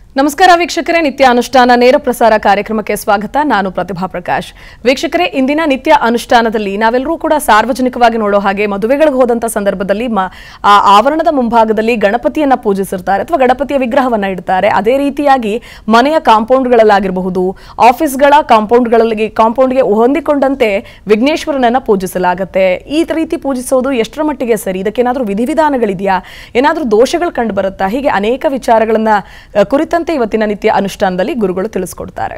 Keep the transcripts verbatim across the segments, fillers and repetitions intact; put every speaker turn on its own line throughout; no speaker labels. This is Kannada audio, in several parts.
ನಮಸ್ಕಾರ ವೀಕ್ಷಕರೇ, ನಿತ್ಯ ಅನುಷ್ಠಾನ ನೇರ ಪ್ರಸಾರ ಕಾರ್ಯಕ್ರಮಕ್ಕೆ ಸ್ವಾಗತ. ನಾನು ಪ್ರತಿಭಾ ಪ್ರಕಾಶ್. ವೀಕ್ಷಕರೇ, ಇಂದಿನ ನಿತ್ಯ ಅನುಷ್ಠಾನದಲ್ಲಿ ನಾವೆಲ್ಲರೂ ಕೂಡ ಸಾರ್ವಜನಿಕವಾಗಿ ನೋಡೋ ಹಾಗೆ ಮದುವೆಗಳಿಗೆ ಹೋದಂತ ಸಂದರ್ಭದಲ್ಲಿ ಆ ಆವರಣದ ಮುಂಭಾಗದಲ್ಲಿ ಗಣಪತಿಯನ್ನ ಪೂಜಿಸಿರ್ತಾರೆ ಅಥವಾ ಗಣಪತಿಯ ವಿಗ್ರಹವನ್ನ ಇಡ್ತಾರೆ. ಅದೇ ರೀತಿಯಾಗಿ ಮನೆಯ ಕಾಂಪೌಂಡ್ಗಳಲ್ಲಾಗಿರಬಹುದು, ಆಫೀಸ್ಗಳ ಕಾಂಪೌಂಡ್ಗಳಲ್ಲಿ ಕಾಂಪೌಂಡ್ಗೆ ಹೊಂದಿಕೊಂಡಂತೆ ವಿಘ್ನೇಶ್ವರನನ್ನ ಪೂಜಿಸಲಾಗುತ್ತೆ. ಈ ರೀತಿ ಪೂಜಿಸೋದು ಎಷ್ಟರ ಮಟ್ಟಿಗೆ ಸರಿ? ಇದಕ್ಕೇನಾದ್ರೂ ವಿಧಿವಿಧಾನಗಳಿದೆಯಾ? ಏನಾದ್ರೂ ದೋಷಗಳು ಕಂಡು ಬರುತ್ತಾ? ಹೀಗೆ ಅನೇಕ ವಿಚಾರಗಳನ್ನ ಕುರಿತ ಇವತ್ತಿನ ನಿತ್ಯ ಅನುಷ್ಠಾನದಲ್ಲಿ ಗುರುಗಳು ತಿಳಿಸಿಕೊಡ್ತಾರೆ.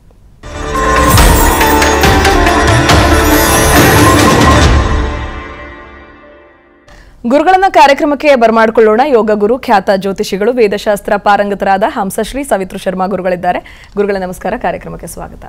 ಗುರುಗಳನ್ನ ಕಾರ್ಯಕ್ರಮಕ್ಕೆ ಬರಮಾಡಿಕೊಳ್ಳೋಣ. ಯೋಗ ಗುರು, ಖ್ಯಾತ ಜ್ಯೋತಿಷಿಗಳು, ವೇದಶಾಸ್ತ್ರ ಪಾರಂಗತರಾದ ಹಂಸಶ್ರೀ ಸವಿತೃ ಶರ್ಮಾ ಗುರುಗಳಿದ್ದಾರೆ. ಗುರುಗಳ ನಮಸ್ಕಾರ, ಕಾರ್ಯಕ್ರಮಕ್ಕೆ ಸ್ವಾಗತ.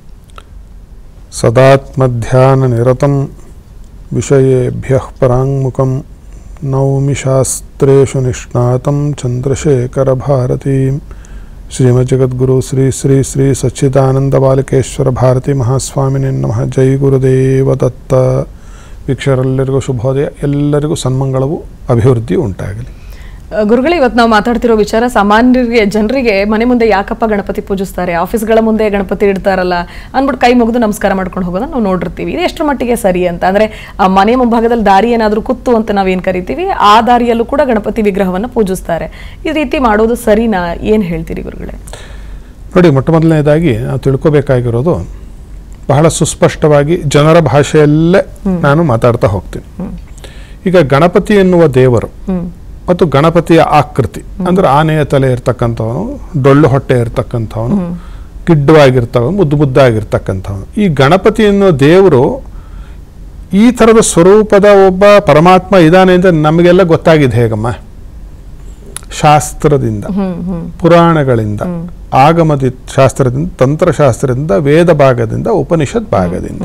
ಸದಾತ್ಮಧ್ಯಾನ ನಿರತಂ ವಿಷಯೇಭ್ಯಃ ಪರಾಂಗುಖಂ ನೌಮಿ ಶಾಸ್ತ್ರೇಷು ನಿಷ್ಣಾತಂ ಚಂದ್ರಶೇಖರ ಭಾರತೀಂ ಶ್ರೀಮದ್ ಜಗದ್ಗುರು ಶ್ರೀ ಶ್ರೀ ಶ್ರೀ ಸಚ್ಚಿದಾನಂದ ಬಾಲಕೇಶ್ವರ ಭಾರತಿ ಮಹಾಸ್ವಾಮಿನೇ ನಮಃ. ಜೈ ಗುರುದೇವ ದತ್ತ. ವೀಕ್ಷಕರೆಲ್ಲರಿಗೂ ಶುಭೋದಯ, ಎಲ್ಲರಿಗೂ ಸನ್ಮಂಗಳವು ಅಭಿವೃದ್ಧಿ ಉಂಟಾಗಲಿ.
ಗುರುಗಳೇ, ಇವತ್ತು ನಾವು ಮಾತಾಡ್ತಿರೋ ವಿಚಾರ ಸಾಮಾನ್ಯರಿಗೆ, ಜನರಿಗೆ ಮನೆ ಮುಂದೆ ಯಾಕಪ್ಪ ಗಣಪತಿ ಪೂಜಿಸ್ತಾರೆ, ಆಫೀಸ್ಗಳ ಮುಂದೆ ಗಣಪತಿ ಇಡ್ತಾರಲ್ಲ ಅಂದ್ಬಿಟ್ಟು ಕೈ ಮುಗಿದು ನಮಸ್ಕಾರ ಮಾಡ್ಕೊಂಡು ಹೋಗೋದನ್ನ ನಾವು ನೋಡಿರ್ತೀವಿ. ಇದು ಎಷ್ಟರ ಮಟ್ಟಿಗೆ ಸರಿ ಅಂತ ಅಂದ್ರೆ, ಆ ಮನೆ ಮುಂಭಾಗದಲ್ಲಿ ದಾರಿ ಏನಾದರೂ ಕುತ್ತು ಅಂತ ನಾವೇನು ಕರಿತೀವಿ, ಆ ದಾರಿಯಲ್ಲೂ ಕೂಡ ಗಣಪತಿ ವಿಗ್ರಹವನ್ನು ಪೂಜಿಸ್ತಾರೆ. ಈ ರೀತಿ ಮಾಡೋದು ಸರಿನಾ? ಏನು ಹೇಳ್ತೀರಿ ಗುರುಗಳೇ?
ನೋಡಿ, ಮೊಟ್ಟ ಮೊದಲನೇದಾಗಿ ನಾವು ತಿಳ್ಕೊಬೇಕಾಗಿರೋದು ಬಹಳ ಸುಸ್ಪಷ್ಟವಾಗಿ ಜನರ ಭಾಷೆಯಲ್ಲೇ ನಾನು ಮಾತಾಡ್ತಾ ಹೋಗ್ತೀನಿ. ಈಗ ಗಣಪತಿ ಎನ್ನುವ ದೇವರು ಮತ್ತು ಗಣಪತಿಯ ಆಕೃತಿ ಅಂದ್ರೆ ಆನೆಯ ತಲೆ ಇರ್ತಕ್ಕಂಥವನು, ಡೊಳ್ಳು ಹೊಟ್ಟೆ ಇರ್ತಕ್ಕಂಥವನು, ಗಿಡ್ಡವಾಗಿರ್ತವನು, ಮುದ್ದು ಮುದ್ದಾಗಿರ್ತಕ್ಕಂಥವನು. ಈ ಗಣಪತಿ ಎನ್ನುವ ದೇವರು ಈ ಥರದ ಸ್ವರೂಪದ ಒಬ್ಬ ಪರಮಾತ್ಮ ಇದ್ದಾನೆ ಅಂತ ನಮಗೆಲ್ಲ ಗೊತ್ತಾಗಿದೆ. ಹೇಗಮ್ಮ? ಶಾಸ್ತ್ರದಿಂದ, ಪುರಾಣಗಳಿಂದ, ಆಗಮದ ಶಾಸ್ತ್ರದಿಂದ, ತಂತ್ರಶಾಸ್ತ್ರದಿಂದ, ವೇದ ಭಾಗದಿಂದ, ಉಪನಿಷತ್ ಭಾಗದಿಂದ.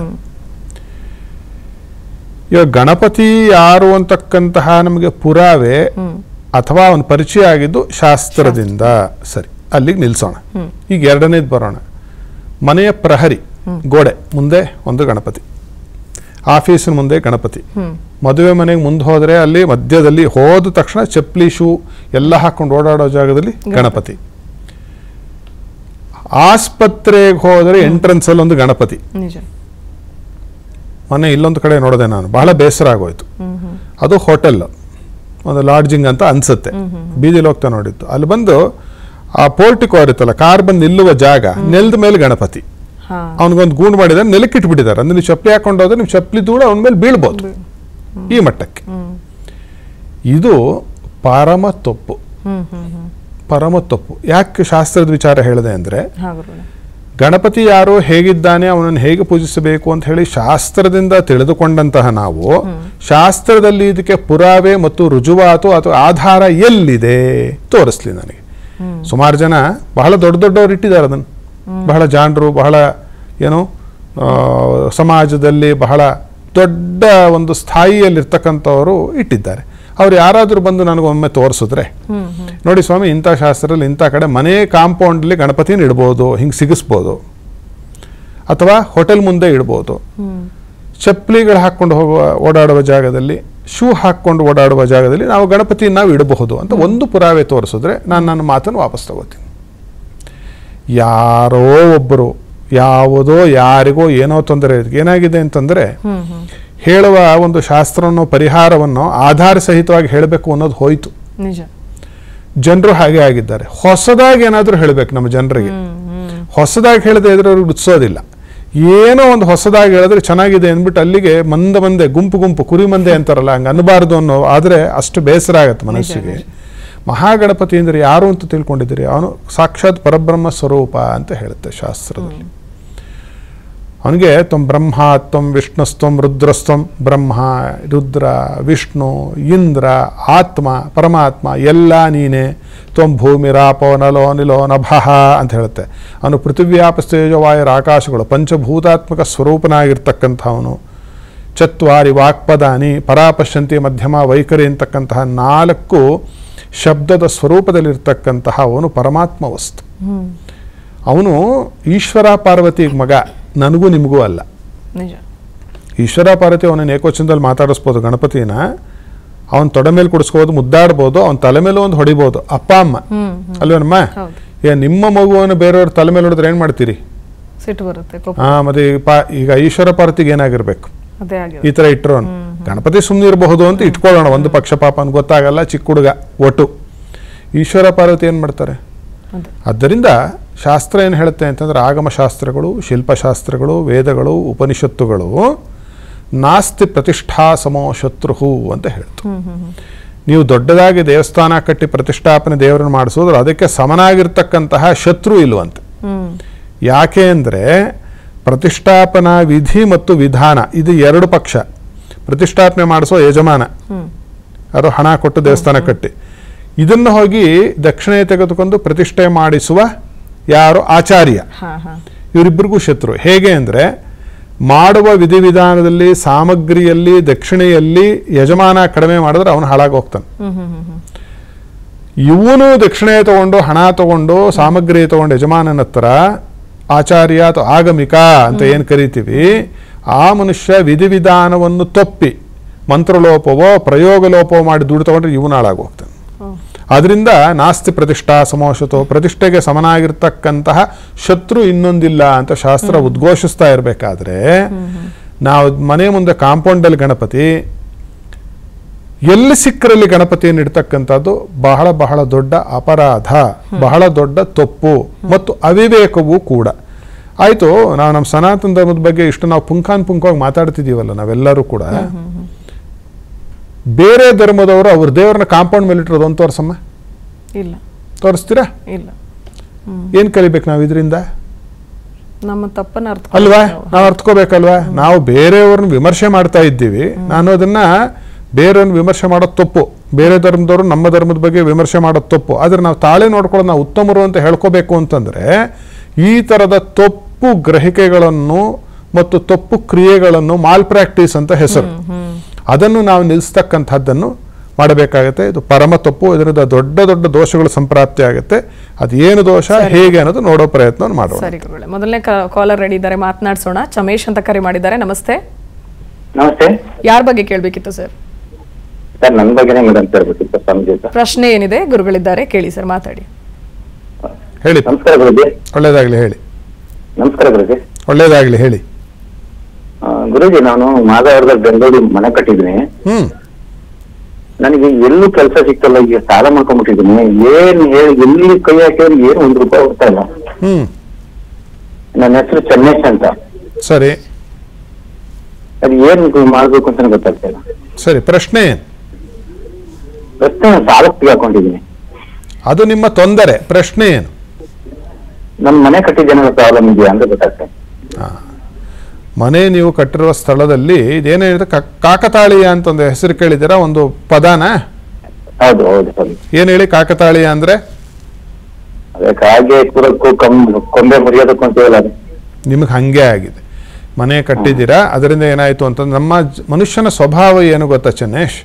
ಇವಾಗ ಗಣಪತಿ ಯಾರು ಅಂತಕ್ಕಂತಹ ನಮಗೆ ಪುರಾವೆ ಅಥವಾ ಅವನ ಪರಿಚಯ ಆಗಿದ್ದು ಶಾಸ್ತ್ರದಿಂದ. ಸರಿ, ಅಲ್ಲಿಗೆ ನಿಲ್ಸೋಣ. ಈಗ ಎರಡನೇದು ಬರೋಣ. ಮನೆಯ ಪ್ರಹರಿ ಗೋಡೆ ಮುಂದೆ ಒಂದು ಗಣಪತಿ, ಆಫೀಸಿನ ಮುಂದೆ ಗಣಪತಿ, ಮದುವೆ ಮನೆಗೆ ಮುಂದೆ ಹೋದ್ರೆ ಅಲ್ಲಿ ಮಧ್ಯದಲ್ಲಿ ಹೋದ ತಕ್ಷಣ ಚಪ್ಪಲಿ ಶೂ ಎಲ್ಲ ಹಾಕೊಂಡು ಓಡಾಡೋ ಜಾಗದಲ್ಲಿ ಗಣಪತಿ. ಆಸ್ಪತ್ರೆಗೆ ಹೋದರೆ ಎಂಟ್ರೆನ್ಸ್ ಅಲ್ಲಿ ಒಂದು ಗಣಪತಿ. ಮೊನ್ನೆ ಇಲ್ಲೊಂದು ಕಡೆ ನೋಡಿದೆ ನಾನು, ಬಹಳ ಬೇಸರ ಆಗೋಯ್ತು. ಅದು ಹೋಟೆಲ್, ಒಂದು ಲಾಡ್ಜಿಂಗ್ ಅಂತ ಅನ್ಸುತ್ತೆ, ಬೀದಿಲಿ ಹೋಗ್ತಾ ನೋಡಿತ್ತು. ಅಲ್ಲಿ ಬಂದು ಆ ಪೋರ್ಟಿಕೋ ಇರುತ್ತಲ್ಲ, ಕಾರ್ ಬಂದು ನಿಲ್ಲುವ ಜಾಗ, ನೆಲದ ಮೇಲೆ ಗಣಪತಿ. ಅವನಿಗೊಂದು ಗೂಂಡು ಮಾಡಿದಾರೆ, ನೆಲಕ್ಕೆ ಇಟ್ಬಿಟ್ಟಿದ್ದಾರೆ. ಅಂದ್ರೆ ನೀವು ಚಪ್ಪಲಿ ಹಾಕೊಂಡು ಹೋದ್ರೆ ನಿಮ್ ಚಪ್ಪಲಿ ಧೂಳು ಅವನ ಮೇಲೆ ಬೀಳ್ಬೋದು. ಈ ಮಟ್ಟಕ್ಕೆ ಇದು ಪರಮ ತಪ್ಪು, ಪರಮ ತಪ್ಪು. ಯಾಕೆ ಶಾಸ್ತ್ರದ ವಿಚಾರ ಹೇಳಿದೆ ಅಂದ್ರೆ, ಗಣಪತಿ ಯಾರು, ಹೇಗಿದ್ದಾನೆ, ಅವನನ್ನು ಹೇಗೆ ಪೂಜಿಸಬೇಕು ಅಂತ ಹೇಳಿ ಶಾಸ್ತ್ರದಿಂದ ತಿಳಿದುಕೊಂಡಂತಹ ನಾವು, ಶಾಸ್ತ್ರದಲ್ಲಿ ಇದಕ್ಕೆ ಪುರಾವೆ ಮತ್ತು ರುಜುವಾತು ಅಥವಾ ಆಧಾರ ಎಲ್ಲಿದೆ ತೋರಿಸ್ಲಿ ನನಗೆ. ಸುಮಾರು ಜನ ಬಹಳ ದೊಡ್ಡ ದೊಡ್ಡವರು ಇಟ್ಟಿದ್ದಾರೆ ಅದನ್ನು, ಬಹಳ ಜಾಣರು, ಬಹಳ ಏನು ಸಮಾಜದಲ್ಲಿ ಬಹಳ ದೊಡ್ಡ ಒಂದು ಸ್ಥಾಯಿಯಲ್ಲಿರ್ತಕ್ಕಂಥವರು ಇಟ್ಟಿದ್ದಾರೆ. ಅವ್ರು ಯಾರಾದರೂ ಬಂದು ನನಗೊಮ್ಮೆ ತೋರಿಸಿದ್ರೆ, ನೋಡಿ ಸ್ವಾಮಿ, ಇಂಥ ಶಾಸ್ತ್ರದಲ್ಲಿ ಇಂಥ ಕಡೆ ಮನೆ ಕಾಂಪೌಂಡಲ್ಲಿ ಗಣಪತಿನ ಇಡ್ಬೋದು, ಹಿಂಗೆ ಸಿಗಿಸ್ಬೋದು, ಅಥವಾ ಹೋಟೆಲ್ ಮುಂದೆ ಇಡ್ಬೋದು, ಚಪ್ಪಲಿಗಳು ಹಾಕ್ಕೊಂಡು ಹೋಗುವ ಓಡಾಡುವ ಜಾಗದಲ್ಲಿ, ಶೂ ಹಾಕ್ಕೊಂಡು ಓಡಾಡುವ ಜಾಗದಲ್ಲಿ ನಾವು ಗಣಪತಿ ನಾವು ಇಡಬಹುದು ಅಂತ ಒಂದು ಪುರಾವೆ ತೋರಿಸಿದ್ರೆ ನಾನು ನನ್ನ ಮಾತನ್ನು ವಾಪಸ್ ತಗೋತೀನಿ. ಯಾರೋ ಒಬ್ಬರು ಯಾವುದೋ ಯಾರಿಗೋ ಏನೋ ತೊಂದರೆ ಏನಾಗಿದೆ ಅಂತಂದ್ರೆ, ಹೇಳುವ ಒಂದು ಶಾಸ್ತ್ರವನ್ನು, ಪರಿಹಾರವನ್ನು ಆಧಾರ ಸಹಿತವಾಗಿ ಹೇಳಬೇಕು ಅನ್ನೋದು ಹೋಯ್ತು. ಜನರು ಹಾಗೆ ಆಗಿದ್ದಾರೆ. ಹೊಸದಾಗಿ ಏನಾದರೂ ಹೇಳಬೇಕು ನಮ್ಮ ಜನರಿಗೆ. ಹೊಸದಾಗಿ ಹೇಳದೆ ಇದ್ರೆ ಅವ್ರಿಗೆ ಗುರ್ತಿಸೋದಿಲ್ಲ. ಏನೋ ಒಂದು ಹೊಸದಾಗಿ ಹೇಳಿದ್ರೆ ಚೆನ್ನಾಗಿದೆ ಅಂದ್ಬಿಟ್ಟು ಅಲ್ಲಿಗೆ ಮಂದ ಮಂದೆ, ಗುಂಪು ಗುಂಪು, ಕುರಿ ಮಂದೆ ಅಂತಾರಲ್ಲ, ಹಂಗೆ ಅನ್ನಬಾರ್ದು ಅನ್ನೋ ಆದರೆ ಅಷ್ಟು ಬೇಸರ ಆಗತ್ತೆ ಮನಸ್ಸಿಗೆ. ಮಹಾಗಣಪತಿ ಅಂದರೆ ಯಾರು ಅಂತ ತಿಳ್ಕೊಂಡಿದ್ದೀರಿ? ಅವನು ಸಾಕ್ಷಾತ್ ಪರಬ್ರಹ್ಮ ಸ್ವರೂಪ ಅಂತ ಹೇಳುತ್ತೆ ಶಾಸ್ತ್ರದಲ್ಲಿ. ಅವನಿಗೆ ತ್ವಂ ಬ್ರಹ್ಮ, ತ್ವಂ ವಿಷ್ಣುಸ್ತ್ವಂ ರುದ್ರಸ್ತ್ವಂ. ಬ್ರಹ್ಮ, ರುದ್ರ, ವಿಷ್ಣು, ಇಂದ್ರ, ಆತ್ಮ, ಪರಮಾತ್ಮ ಎಲ್ಲ ನೀನೆ. ತ್ವಂ ಭೂಮಿ ರಾಪೋ ನಲೋ ನಿಲೋ ನಭಃ ಅಂತ ಹೇಳುತ್ತೆ. ಅವನು ಪೃಥಿವ್ಯಾಪಸ್ತೇಜವಾಯರ ಆಕಾಶಗಳು ಪಂಚಭೂತಾತ್ಮಕ ಸ್ವರೂಪನಾಗಿರ್ತಕ್ಕಂಥವನು. ಚತ್ವಾರಿ ವಾಕ್ಪದಾನಿ ಪರಾಪಶ್ಯಂತಿ ಮಧ್ಯಮ ವೈಖರಿ ಅಂತಕ್ಕಂತಹ ನಾಲ್ಕು ಶಬ್ದದ ಸ್ವರೂಪದಲ್ಲಿರ್ತಕ್ಕಂತಹ ಅವನು ಪರಮಾತ್ಮ ವಸ್ತು. ಅವನು ಈಶ್ವರ ಪಾರ್ವತಿ ಮಗ, ನನಗೂ ನಿಮಗೂ ಅಲ್ಲ. ಈಶ್ವರ ಪಾರ್ವತಿ ಅವನನ್ನು ಏಕೋಚನದಲ್ಲಿ ಮಾತಾಡಿಸ್ಬೋದು. ಗಣಪತಿನ ಅವನ ತೊಡೆ ಮೇಲೆ ಕುಡಿಸ್ಕೋದು, ಮುದ್ದಾಡ್ಬೋದು, ಅವನ ತಲೆ ಮೇಲೂ ಒಂದು ಹೊಡಿಬೋದು. ಅಪ್ಪ ಅಮ್ಮ ಅಲ್ವೇನಮ್ಮ? ಏ ನಿಮ್ಮ ಮಗುವನ್ನು ಬೇರೆಯವ್ರ ತಲೆ ಮೇಲೆ ಹೊಡೆದ್ರೆ ಏನು ಮಾಡ್ತೀರಿ?
ಸಿಟ್ಟು ಬರುತ್ತೆ, ಕೋಪ.
ಹಾಂ, ಮತ್ತೆ ಈಗ ಈಶ್ವರ ಪಾರ್ವತಿಗೆ ಏನಾಗಿರ್ಬೇಕು?
ಅದೇ ಆಗಿದೆ.
ಈ ಥರ ಇಟ್ಟರು ಗಣಪತಿ ಸುಮ್ಮನೆ ಇರಬಹುದು ಅಂತ ಇಟ್ಕೊಳ್ಳೋಣ, ಒಂದು ಪಕ್ಷ ಪಾಪ ಅಂತ ಗೊತ್ತಾಗಲ್ಲ, ಚಿಕ್ಕ ಹುಡುಗ ಒಟ್ಟು. ಈಶ್ವರ ಪಾರ್ವತಿ ಏನು ಮಾಡ್ತಾರೆ? ಆದ್ದರಿಂದ ಶಾಸ್ತ್ರ ಏನು ಹೇಳುತ್ತೆ ಅಂತಂದ್ರೆ, ಆಗಮಶಾಸ್ತ್ರಗಳು, ಶಿಲ್ಪಶಾಸ್ತ್ರಗಳು, ವೇದಗಳು, ಉಪನಿಷತ್ತುಗಳು ನಾಸ್ತಿ ಪ್ರತಿಷ್ಠಾ ಸಮೋ ಶತ್ರು ಅಂತ ಹೇಳ್ತು. ನೀವು ದೊಡ್ಡದಾಗಿ ದೇವಸ್ಥಾನ ಕಟ್ಟಿ ಪ್ರತಿಷ್ಠಾಪನೆ ದೇವರನ್ನು ಮಾಡಿಸೋದ್ರೆ ಅದಕ್ಕೆ ಸಮನಾಗಿರ್ತಕ್ಕಂತಹ ಶತ್ರು ಇಲ್ವಂತೆ. ಯಾಕೆ ಅಂದರೆ ಪ್ರತಿಷ್ಠಾಪನಾ ವಿಧಿ ಮತ್ತು ವಿಧಾನ ಇದು ಎರಡು ಪಕ್ಷ. ಪ್ರತಿಷ್ಠಾಪನೆ ಮಾಡಿಸೋ ಯಜಮಾನ ಯಾರೋ ಹಣ ಕೊಟ್ಟು ದೇವಸ್ಥಾನ ಕಟ್ಟಿ, ಇದನ್ನು ಹೋಗಿ ದಕ್ಷಿಣೆ ತೆಗೆದುಕೊಂಡು ಪ್ರತಿಷ್ಠೆ ಮಾಡಿಸುವ ಯಾರು ಆಚಾರ್ಯ, ಇವರಿಬ್ಬರಿಗೂ ಶತ್ರು. ಹೇಗೆ ಅಂದರೆ ಮಾಡುವ ವಿಧಿವಿಧಾನದಲ್ಲಿ, ಸಾಮಗ್ರಿಯಲ್ಲಿ, ದಕ್ಷಿಣೆಯಲ್ಲಿ ಯಜಮಾನ ಕಡಿಮೆ ಮಾಡಿದ್ರೆ ಅವನು ಹಾಳಾಗಿ ಹೋಗ್ತಾನೆ. ಇವನು ದಕ್ಷಿಣೆ ತಗೊಂಡು ಹಣ ತಗೊಂಡು ಸಾಮಗ್ರಿ ತಗೊಂಡು ಯಜಮಾನನ ಹತ್ರ ಆಚಾರ್ಯ ಅಥವಾ ಆಗಮಿಕ ಅಂತ ಏನು ಕರಿತೀವಿ, ಆ ಮನುಷ್ಯ ವಿಧಿವಿಧಾನವನ್ನು ತಪ್ಪಿ ಮಂತ್ರಲೋಪವೋ ಪ್ರಯೋಗಲೋಪವೋ ಮಾಡಿ ದುಡ್ಡು ತಗೊಂಡ್ರೆ ಇವನು ಹಾಳಾಗಿ ಹೋಗ್ತಾನೆ. ಅದರಿಂದ ನಾಸ್ತಿ ಪ್ರತಿಷ್ಠಾ ಸಮೋಷತೋ, ಪ್ರತಿಷ್ಠೆಗೆ ಸಮನಾಗಿರ್ತಕ್ಕಂತಹ ಶತ್ರು ಇನ್ನೊಂದಿಲ್ಲ ಅಂತ ಶಾಸ್ತ್ರ ಉದ್ಘೋಷಿಸ್ತಾ ಇರಬೇಕಾದ್ರೆ, ನಾವು ಮನೆ ಮುಂದೆ ಕಾಂಪೌಂಡಲ್ಲಿ ಗಣಪತಿ, ಎಲ್ಲಿ ಸಿಕ್ಕರಲ್ಲಿ ಗಣಪತಿಯನ್ನು ಇಡ್ತಕ್ಕಂಥದ್ದು ಬಹಳ ಬಹಳ ದೊಡ್ಡ ಅಪರಾಧ, ಬಹಳ ದೊಡ್ಡ ತಪ್ಪು ಮತ್ತು ಅವಿವೇಕವೂ ಕೂಡ. ಆಯಿತು, ನಾವು ನಮ್ಮ ಸನಾತನ ಧರ್ಮದ ಬಗ್ಗೆ ಇಷ್ಟು ನಾವು ಪುಂಖಾನ್ ಪುಂಖವಾಗಿ ಮಾತಾಡ್ತಿದ್ದೀವಲ್ಲ ನಾವೆಲ್ಲರೂ ಕೂಡ, ಬೇರೆ ಧರ್ಮದವರು ಅವ್ರ ದೇವರನ್ನ ಕಾಂಪೌಂಡ್ ಮೇಲೆ ಇಟ್ಟಿರೋದು ಒಂದು ತೋರ್ಸಮ್ಮ,
ಇಲ್ಲ ತೋರಿಸ್ತೀರಾ? ಇಲ್ಲ.
ಏನು ಕಲಿಬೇಕು ನಾವು ಇದರಿಂದ?
ನಮ್ಮ ತಪ್ಪನ್ನ ಅರ್ಥ
ಅಲ್ವಾ, ನಾವು ಅರ್ಥಕೋಬೇಕಲ್ವಾ? ನಾವು ಬೇರೆಯವ್ರನ್ನ ವಿಮರ್ಶೆ ಮಾಡ್ತಾ ಇದ್ದೀವಿ, ನಾನು ಅದನ್ನ ಬೇರೆಯವ್ರನ್ನ ವಿಮರ್ಶೆ ಮಾಡೋದು ತಪ್ಪು, ಬೇರೆ ಧರ್ಮದವರು ನಮ್ಮ ಧರ್ಮದ ಬಗ್ಗೆ ವಿಮರ್ಶೆ ಮಾಡೋದು ತಪ್ಪು. ಆದರೆ ನಾವು ತಾಳೆ ನೋಡ್ಕೊಳ್ಳೋದು ನಾವು ಉತ್ತಮರು ಅಂತ ಹೇಳ್ಕೋಬೇಕು ಅಂತಂದ್ರೆ ಈ ಥರದ ತಪ್ಪು ಗ್ರಹಿಕೆಗಳನ್ನು ಮತ್ತು ತಪ್ಪು ಕ್ರಿಯೆಗಳನ್ನು ಮಾಲ್ ಪ್ರಾಕ್ಟೀಸ್ ಅಂತ ಹೆಸರು, ಅದನ್ನು ನಾವು ನಿಲ್ಲಿಸ್ತಕ್ಕಂಥದ್ದನ್ನು ಮಾಡಬೇಕಾಗತ್ತೆ. ಇದು ಪರಮ ತಪ್ಪು, ಇದರಿಂದ ದೊಡ್ಡ ದೊಡ್ಡ ದೋಷಗಳು ಸಂಪ್ರಾಪ್ತಿ ಆಗುತ್ತೆ. ಅದೇನು ದೋಷ, ಹೇಗೆ ಅನ್ನೋದು ನೋಡೋ ಪ್ರಯತ್ನ ಮಾಡೋಣ.
ಸರಿ ಗುರುಗಳೇ, ಮೊದಲನೇ ಕಾಲರ್ ರೆಡಿ ಇದ್ದಾರೆ, ಮಾತನಾಡಿಸೋಣ. ಚಮೇಶ್ ಅಂತ ಕರೆ ಮಾಡಿದ್ದಾರೆ. ನಮಸ್ತೆ.
ನಮಸ್ತೆ.
ಯಾರ ಬಗ್ಗೆ ಕೇಳಬೇಕಿತ್ತು ಸರ್?
ಸರ್ ನನ್ನ ಬಗ್ಗೆನೇ ಮೇಡಮ್ ಕೇಳಬೇಕಿತ್ತು. ಸಂಜೆ
ಪ್ರಶ್ನೆ ಏನಿದೆ? ಗುರುಗಳಿದ್ದಾರೆ, ಕೇಳಿ ಸರ್, ಮಾತಾಡಿ.
ಹೇಳಿ.
ನಮಸ್ಕಾರ ಗುರುಜಿ.
ಒಳ್ಳೇದಾಗ್ಲಿ, ಹೇಳಿ.
ನಮಸ್ಕಾರ ಗುರುಜಿ.
ಒಳ್ಳೇದಾಗ್ಲಿ, ಹೇಳಿ.
ಗುರುಜಿ, ನಾನು ಮಾಧವರದಲ್ಲಿ ಬೆಂಗಳೂರು ಮನೆ ಕಟ್ಟಿದ್ದೀನಿ.
ಹ್ಮ್
ನನಗೆ ಎಲ್ಲೂ ಕೆಲಸ ಸಿಕ್ತಲ್ಲ, ಈಗ ಸಾಲ ಮಾಡ್ಕೊಂಡ್ಬಿಟ್ಟಿದ್ದೀನಿ. ಏನ್ ಹೇಳಿ ಎಲ್ಲಿ ಕೈ ಹಾಕಿದ್ರೆ ಏನು ಒಂದ್ ರೂಪಾಯಿ ಹೋಗ್ತಾ ಇಲ್ಲ.
ಹ್ಮ್
ನನ್ನ ಹೆಸರು ಚನ್ನೇಶ್ ಅಂತ.
ಸರಿ,
ಅದು ಏನ್ ಮಾಡ್ಬೇಕು ಅಂತ ಗೊತ್ತಾಗ್ತಾ ಇಲ್ಲ.
ಸರಿ, ಪ್ರಶ್ನೆ ಏನು?
ಪ್ರಶ್ನೆ, ಸಾಲಕ್ಕೆ ಹಾಕೊಂಡಿದ್ದೀನಿ.
ಅದು ನಿಮ್ಮ ತೊಂದರೆ. ಪ್ರಶ್ನೆ ಏನು?
ನಮ್ ಮನೆ ಕಟ್ಟಿದ್ದೇನೆ, ಪ್ರಾಬ್ಲಮ್ ಇದೆಯಾ ಅಂತ ಗೊತ್ತಾಗ್ತಾ ಇಲ್ಲ.
ಮನೆ ನೀವು ಕಟ್ಟಿರುವ ಸ್ಥಳದಲ್ಲಿ ಇದೇನಿದೆ, ಕಾಕತಾಳೀಯ ಅಂತ ಒಂದು ಹೆಸರು ಕೇಳಿದ್ದೀರಾ, ಒಂದು ಪದಾನ?
ಹೌದು ಹೌದು ಹೌದು.
ಏನ್ ಹೇಳಿ ಕಾಕತಾಳೀಯ ಅಂದ್ರೆ?
ಅದೇ ಕಾಗೆ ಕೂರಕ್ಕೂ ಕೊಂಬೆ ಮುರಿಯೋದಕ್ಕೂ ಅಂತೀವಲ್ಲ ಅದು.
ನಿಮಗೆ ಹಂಗೆ ಆಗಿದೆ. ಮನೆ ಕಟ್ಟಿದ್ದೀರಾ, ಅದರಿಂದ ಏನಾಯ್ತು ಅಂತಂದ್ರೆ ನಮ್ಮ ಮನುಷ್ಯನ ಸ್ವಭಾವ ಏನು ಗೊತ್ತಾ ಚನ್ನೇಶ್?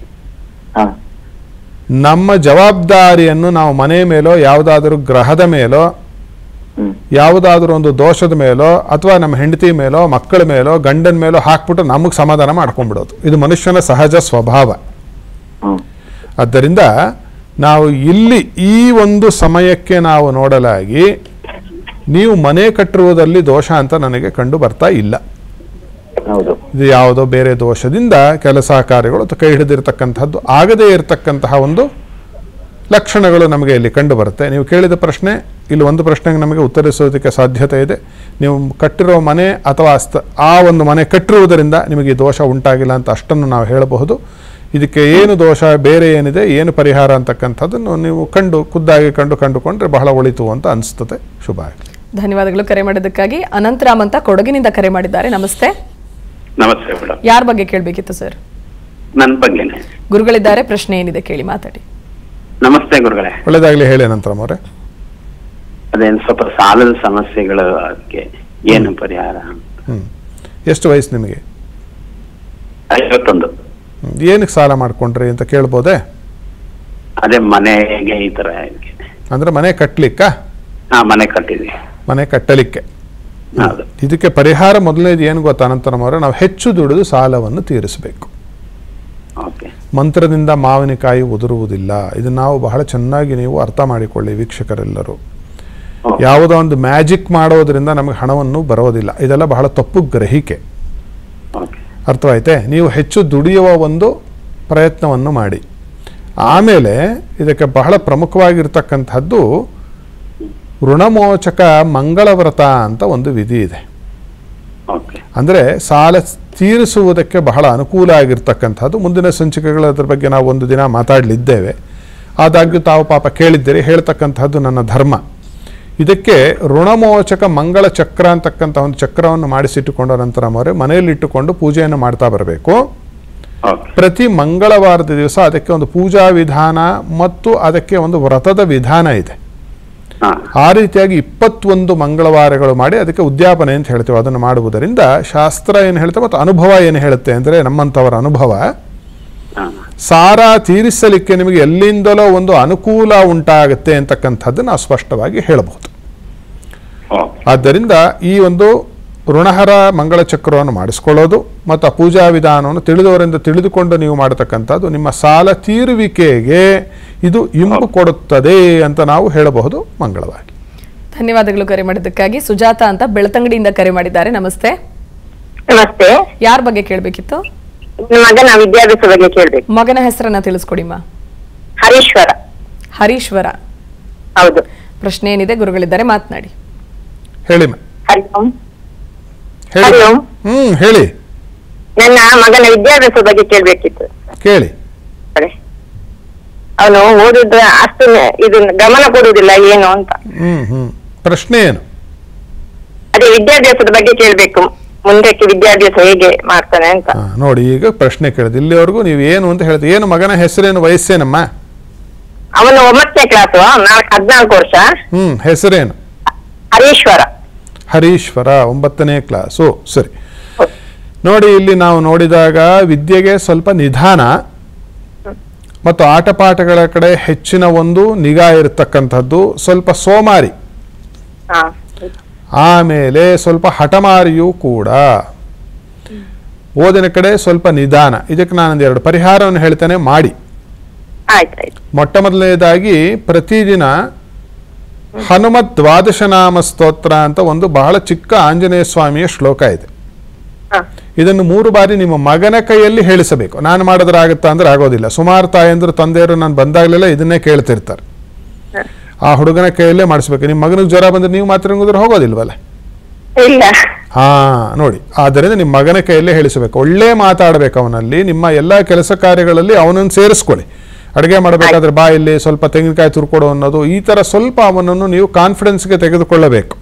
ನಮ್ಮ ಜವಾಬ್ದಾರಿಯನ್ನು ನಾವು ಮನೆ ಮೇಲೋ ಯಾವುದಾದ್ರೂ ಗ್ರಹದ ಮೇಲೋ ಯಾವುದಾದ್ರೂ ಒಂದು ದೋಷದ ಮೇಲೋ ಅಥವಾ ನಮ್ಮ ಹೆಂಡತಿ ಮೇಲೋ ಮಕ್ಕಳ ಮೇಲೋ ಗಂಡನ ಮೇಲೋ ಹಾಕ್ಬಿಟ್ಟು ನಮಗೆ ಸಮಾಧಾನ ಮಾಡ್ಕೊಂಡ್ಬಿಡೋದು. ಇದು ಮನುಷ್ಯನ ಸಹಜ ಸ್ವಭಾವ. ಆದ್ದರಿಂದ ನಾವು ಇಲ್ಲಿ ಈ ಒಂದು ಸಮಯಕ್ಕೆ ನಾವು ನೋಡಲಾಗಿ ನೀವು ಮನೆ ಕಟ್ಟಿರುವುದರಲ್ಲಿ ದೋಷ ಅಂತ ನನಗೆ ಕಂಡು ಬರ್ತಾ ಇಲ್ಲ. ಇದು ಯಾವುದೋ ಬೇರೆ ದೋಷದಿಂದ ಕೆಲಸ ಕಾರ್ಯಗಳು ಕೈ ಹಿಡಿದಿರ್ತಕ್ಕಂಥದ್ದು ಆಗದೇ ಇರತಕ್ಕಂತಹ ಒಂದು ಲಕ್ಷಣಗಳು ನಮಗೆ ಇಲ್ಲಿ ಕಂಡು ಬರುತ್ತೆ. ನೀವು ಕೇಳಿದ ಪ್ರಶ್ನೆ, ಇಲ್ಲಿ ಒಂದು ಪ್ರಶ್ನೆಗೆ ನಮಗೆ ಉತ್ತರಿಸೋದಕ್ಕೆ ಸಾಧ್ಯತೆ ಇದೆ. ನೀವು ಕಟ್ಟಿರೋ ಮನೆ ಅಥವಾ ಅಸ್ತ ಆ ಒಂದು ಮನೆ ಕಟ್ಟಿರುವುದರಿಂದ ನಿಮಗೆ ದೋಷ ಉಂಟಾಗಿಲ್ಲ ಅಂತ ಅಷ್ಟನ್ನು ನಾವು ಹೇಳಬಹುದು. ಇದಕ್ಕೆ ಏನು ದೋಷ, ಬೇರೆ ಏನಿದೆ, ಏನು ಪರಿಹಾರ ಅಂತಕ್ಕಂಥದ್ದನ್ನು ನೀವು ಕಂಡು ಖುದ್ದಾಗಿ ಕಂಡು ಕಂಡುಕೊಂಡ್ರೆ ಬಹಳ ಒಳಿತು ಅಂತ ಅನಿಸ್ತದೆ. ಶುಭ ಆಗಲಿ.
ಧನ್ಯವಾದಗಳು ಕರೆ ಮಾಡಿದ್ದಕ್ಕಾಗಿ. ಅನಂತರಾಮ್ ಅಂತ ಕೊಡಗಿನಿಂದ ಕರೆ ಮಾಡಿದ್ದಾರೆ. ನಮಸ್ತೆ.
ನಮಸ್ತೆ ಮೇಡಮ್.
ಯಾರ ಬಗ್ಗೆ ಕೇಳಬೇಕಿತ್ತು ಸರ್?
ನನ್ನ ಬಗ್ಗೆನೇ.
ಗುರುಗಳಿದ್ದಾರೆ, ಪ್ರಶ್ನೆ ಏನಿದೆ ಕೇಳಿ, ಮಾತಾಡಿ.
ನಮಸ್ತೆ ಗುರುಗಳೇ.
ಒಳ್ಳೆದಾಗ್ಲಿ, ಹೇಳಿ ಅನಂತರಾಮ್ ಅವರೇ.
ಅದೇನು ಸ್ವಲ್ಪ ಸಾಲದ ಸಮಸ್ಯೆಗಳು, ಅದಕ್ಕೆ ಏನು ಪರಿಹಾರ?
ಹ್ಮ್ ಎಷ್ಟು ವಯಸ್ಸು ನಿಮಗೆ?
ಐವತ್ತೊಂದು.
ಏನಕ್ಕೆ ಸಾಲ ಮಾಡ್ಕೊಂಡ್ರಿ ಅಂತ ಕೇಳ್ಬೋದೆ?
ಅದೇ ಮನೆಗೆ ಈ ತರ.
ಅಂದ್ರೆ ಮನೆ ಕಟ್ಟಲಿಕ್ಕ?
ಹಾ, ಮನೆ ಕಟ್ಟಿದ್ವಿ.
ಮನೆ ಕಟ್ಟಲಿಕ್ಕೆ.
ಹೌದು.
ಇದಕ್ಕೆ ಪರಿಹಾರ ಮೊದಲನೇದು ಏನು ಗೊತ್ತಾ ಅನಂತರಾಮ್ ಅವರೇ? ನಾವು ಹೆಚ್ಚು ದುಡಿದು ಸಾಲವನ್ನು ತೀರಿಸಬೇಕು. ಮಂತ್ರದಿಂದ ಮಾವಿನಕಾಯಿ ಉದುರುವುದಿಲ್ಲ. ಇದನ್ನು ನಾವು ಬಹಳ ಚೆನ್ನಾಗಿ ನೀವು ಅರ್ಥ ಮಾಡಿಕೊಳ್ಳಿ ವೀಕ್ಷಕರೆಲ್ಲರೂ. ಯಾವುದೋ ಒಂದು ಮ್ಯಾಜಿಕ್ ಮಾಡೋದ್ರಿಂದ ನಮಗೆ ಹಣವನ್ನು ಬರೋದಿಲ್ಲ. ಇದೆಲ್ಲ ಬಹಳ ತಪ್ಪು ಗ್ರಹಿಕೆ. ಅರ್ಥವಾಯ್ತೆ? ನೀವು ಹೆಚ್ಚು ದುಡಿಯುವ ಒಂದು ಪ್ರಯತ್ನವನ್ನು ಮಾಡಿ. ಆಮೇಲೆ ಇದಕ್ಕೆ ಬಹಳ ಪ್ರಮುಖವಾಗಿರ್ತಕ್ಕಂಥದ್ದು ಋಣಮೋಚಕ ಮಂಗಳವ್ರತ ಅಂತ ಒಂದು ವಿಧಿ ಇದೆ. ಅಂದರೆ ಸಾಲ ತೀರಿಸುವುದಕ್ಕೆ ಬಹಳ ಅನುಕೂಲ ಆಗಿರ್ತಕ್ಕಂಥದ್ದು. ಮುಂದಿನ ಸಂಚಿಕೆಗಳ ಅದ್ರ ಬಗ್ಗೆ ನಾವು ಒಂದು ದಿನ ಮಾತಾಡಲಿದ್ದೇವೆ. ಆದಾಗ್ಯೂ ತಾವು ಪಾಪ ಕೇಳಿದ್ದೀರಿ, ಹೇಳ್ತಕ್ಕಂಥದ್ದು ನನ್ನ ಧರ್ಮ. ಇದಕ್ಕೆ ಋಣಮೋಚಕ ಮಂಗಳ ಚಕ್ರ ಅಂತಕ್ಕಂಥ ಒಂದು ಚಕ್ರವನ್ನು ಮಾಡಿಸಿಟ್ಟುಕೊಂಡ ನಂತರ ಅವರೇ ಮನೆಯಲ್ಲಿಟ್ಟುಕೊಂಡು ಪೂಜೆಯನ್ನು ಮಾಡ್ತಾ ಬರಬೇಕು. ಪ್ರತಿ ಮಂಗಳವಾರದ ದಿವಸ ಅದಕ್ಕೆ ಒಂದು ಪೂಜಾ ವಿಧಾನ ಮತ್ತು ಅದಕ್ಕೆ ಒಂದು ವ್ರತದ ವಿಧಾನ ಇದೆ. ಆ ರೀತಿಯಾಗಿ ಇಪ್ಪತ್ತೊಂದು ಮಂಗಳವಾರಗಳು ಮಾಡಿ ಅದಕ್ಕೆ ಉದ್ಯಾಪನೆ ಅಂತ ಹೇಳ್ತೇವೆ. ಅದನ್ನು ಮಾಡುವುದರಿಂದ ಶಾಸ್ತ್ರ ಏನು ಹೇಳ್ತೇವೆ ಮತ್ತು ಅನುಭವ ಏನು ಹೇಳುತ್ತೆ ಅಂದರೆ, ನಮ್ಮಂಥವರ ಅನುಭವ ಸಾರ ತೀರಿಸಲಿಕ್ಕೆ ನಿಮಗೆ ಎಲ್ಲಿಂದಲೋ ಒಂದು ಅನುಕೂಲ ಉಂಟಾಗುತ್ತೆ ಅಂತಕ್ಕಂಥದ್ದು ನಾವು ಸ್ಪಷ್ಟವಾಗಿ ಹೇಳಬಹುದು. ಆದ್ದರಿಂದ ಈ ಒಂದು ಋಣಹರ ಮಂಗಳ ಚಕ್ರವನ್ನು ಮಾಡಿಸ್ಕೊಳ್ಳೋದು ಮತ್ತು ಆ ಪೂಜಾ ವಿಧಾನವನ್ನು ತಿಳಿದವರಿಂದ ತಿಳಿದುಕೊಂಡು ನೀವು ಮಾಡತಕ್ಕಂಥದ್ದು ನಿಮ್ಮ ಸಾಲ ತೀರುವಿಕೆಗೆ ಇದು ಇಂಬು ಕೊಡುತ್ತದೆ ಅಂತ ನಾವು ಹೇಳಬಹುದು ಮಂಗಳವಾಗಿ.
ಧನ್ಯವಾದಗಳು ಕರೆ ಮಾಡಿದ್ದಕ್ಕಾಗಿ. ಸುಜಾತ ಅಂತ ಬೆಳ್ತಂಗಡಿಯಿಂದ ಕರೆ ಮಾಡಿದ್ದಾರೆ. ನಮಸ್ತೆ.
ನಮಸ್ತೆ.
ಯಾರ ಬಗ್ಗೆ ಕೇಳಬೇಕಿತ್ತು?
ಮಗನ ವಿದ್ಯಾಭ್ಯಾಸ ಬಗ್ಗೆ ಕೇಳಬೇಕು.
ಮಗನ ಹೆಸರನ್ನ ತಿಳಿಸ್ಕೊಡಿಮ್ಮ.
ಹರೀಶ್ವರ.
ಹರೀಶ್ವರ.
ಹೌದು.
ಪ್ರಶ್ನೆ ಏನಿದೆ, ಗುರುಗಳಿದ್ದಾರೆ, ಮಾತನಾಡಿ.
ಹೇಳಿ.
ಹರಿ ಓಂ. ಹರಿ ಓಂ.
ಹ್ಮ್ ಹೇಳಿ.
ನನ್ನ ಮಗನ ವಿದ್ಯಾಭ್ಯಾಸ ಬಗ್ಗೆ ಕೇಳಬೇಕಿತ್ತು.
ಕೇಳಿ.
ಅವನು ಓದಿದ ಅಷ್ಟು ಇದು ಗಮನ ಕೊಡುವುದಿಲ್ಲ ಏನು ಅಂತ.
ಹ್ಮ್ ಹ್ಮ್ ಪ್ರಶ್ನೆ ಏನು?
ಅದೇ ವಿದ್ಯಾಭ್ಯಾಸದ ಬಗ್ಗೆ ಕೇಳಬೇಕು, ಮುಂದಕ್ಕೆ ವಿದ್ಯಾಭ್ಯಾಸ ಹೇಗೆ ಮಾಡ್ತಾನೆ ಅಂತ.
ನೋಡಿ, ಈಗ ಪ್ರಶ್ನೆ ಕೇಳಿದ ಇಲ್ಲಿವರೆಗೂ ನೀವು ಏನು ಅಂತ ಹೇಳ್ತೀವಿ. ಏನು ಮಗನ ಹೆಸರೇನು, ವಯಸ್ಸೇನಮ್ಮ?
ಅವನು ಒಂಬತ್ತನೇ ಕ್ಲಾಸ್, ಹದಿನಾಲ್ಕು ವರ್ಷ.
ಹ್ಮ್ ಹೆಸರೇನು?
ಹರೀಶ್ವರ.
ಹರೀಶ್ವರ, ಒಂಬತ್ತನೇ ಕ್ಲಾಸು. ಸರಿ. ನೋಡಿ, ಇಲ್ಲಿ ನಾವು ನೋಡಿದಾಗ ವಿದ್ಯೆಗೆ ಸ್ವಲ್ಪ ನಿಧಾನ ಮತ್ತು ಆಟಪಾಠಗಳ ಕಡೆ ಹೆಚ್ಚಿನ ಒಂದು ನಿಗಾ ಇರತಕ್ಕಂಥದ್ದು, ಸ್ವಲ್ಪ ಸೋಮಾರಿ, ಆಮೇಲೆ ಸ್ವಲ್ಪ ಹಠಮಾರಿಯೂ ಕೂಡ, ಓದಿನ ಕಡೆ ಸ್ವಲ್ಪ ನಿಧಾನ. ಇದಕ್ಕೆ ನಾನೊಂದು ಎರಡು ಪರಿಹಾರವನ್ನು ಹೇಳ್ತೇನೆ, ಮಾಡಿ. ಮೊಟ್ಟ ಮೊದಲನೇದಾಗಿ ಪ್ರತಿದಿನ ಹನುಮತ್ ದ್ವಾದಶನಾಮ ಸ್ತೋತ್ರ ಅಂತ ಒಂದು ಬಹಳ ಚಿಕ್ಕ ಆಂಜನೇಯ ಸ್ವಾಮಿಯ ಶ್ಲೋಕ ಇದೆ. ಇದನ್ನು ಮೂರು ಬಾರಿ ನಿಮ್ಮ ಮಗನ ಕೈಯಲ್ಲಿ ಹೇಳಿಸಬೇಕು. ನಾನು ಮಾಡಿದ್ರೆ ಆಗುತ್ತಾ ಅಂದ್ರೆ ಆಗೋದಿಲ್ಲ. ಸುಮಾರು ತಾಯಂದ್ರು ತಂದೆಯರು ನಾನು ಬಂದಾಗಲೆಲ್ಲ ಇದನ್ನೇ ಕೇಳ್ತಿರ್ತಾರೆ. ಆ ಹುಡುಗನ ಕೈಯಲ್ಲೇ ಮಾಡಿಸ್ಬೇಕು. ನಿಮ್ಮ ಮಗನಿಗೆ ಜ್ವರ ಬಂದ್ರೆ ನೀವು ಮಾತ್ರ ನುಂಗಿದ್ರೆ ಹೋಗೋದಿಲ್ವಲ್ಲ? ಹಾ ನೋಡಿ, ಆದ್ದರಿಂದ ನಿಮ್ಮ ಮಗನ ಕೈಯಲ್ಲೇ ಹೇಳಿಸಬೇಕು. ಒಳ್ಳೆ ಮಾತಾಡಬೇಕು ಅವನಲ್ಲಿ. ನಿಮ್ಮ ಎಲ್ಲ ಕೆಲಸ ಕಾರ್ಯಗಳಲ್ಲಿ ಅವನನ್ನು ಸೇರಿಸ್ಕೊಳ್ಳಿ. ಅಡುಗೆ ಮಾಡಬೇಕಾದ್ರೆ ಬಾ ಇಲ್ಲಿ ಸ್ವಲ್ಪ ತೆಂಗಿನಕಾಯಿ ತುರ್ಕೊಡು ಅನ್ನೋದು, ಈ ಥರ ಸ್ವಲ್ಪ ಅವನನ್ನು ನೀವು ಕಾನ್ಫಿಡೆನ್ಸ್ಗೆ ತೆಗೆದುಕೊಳ್ಳಬೇಕು.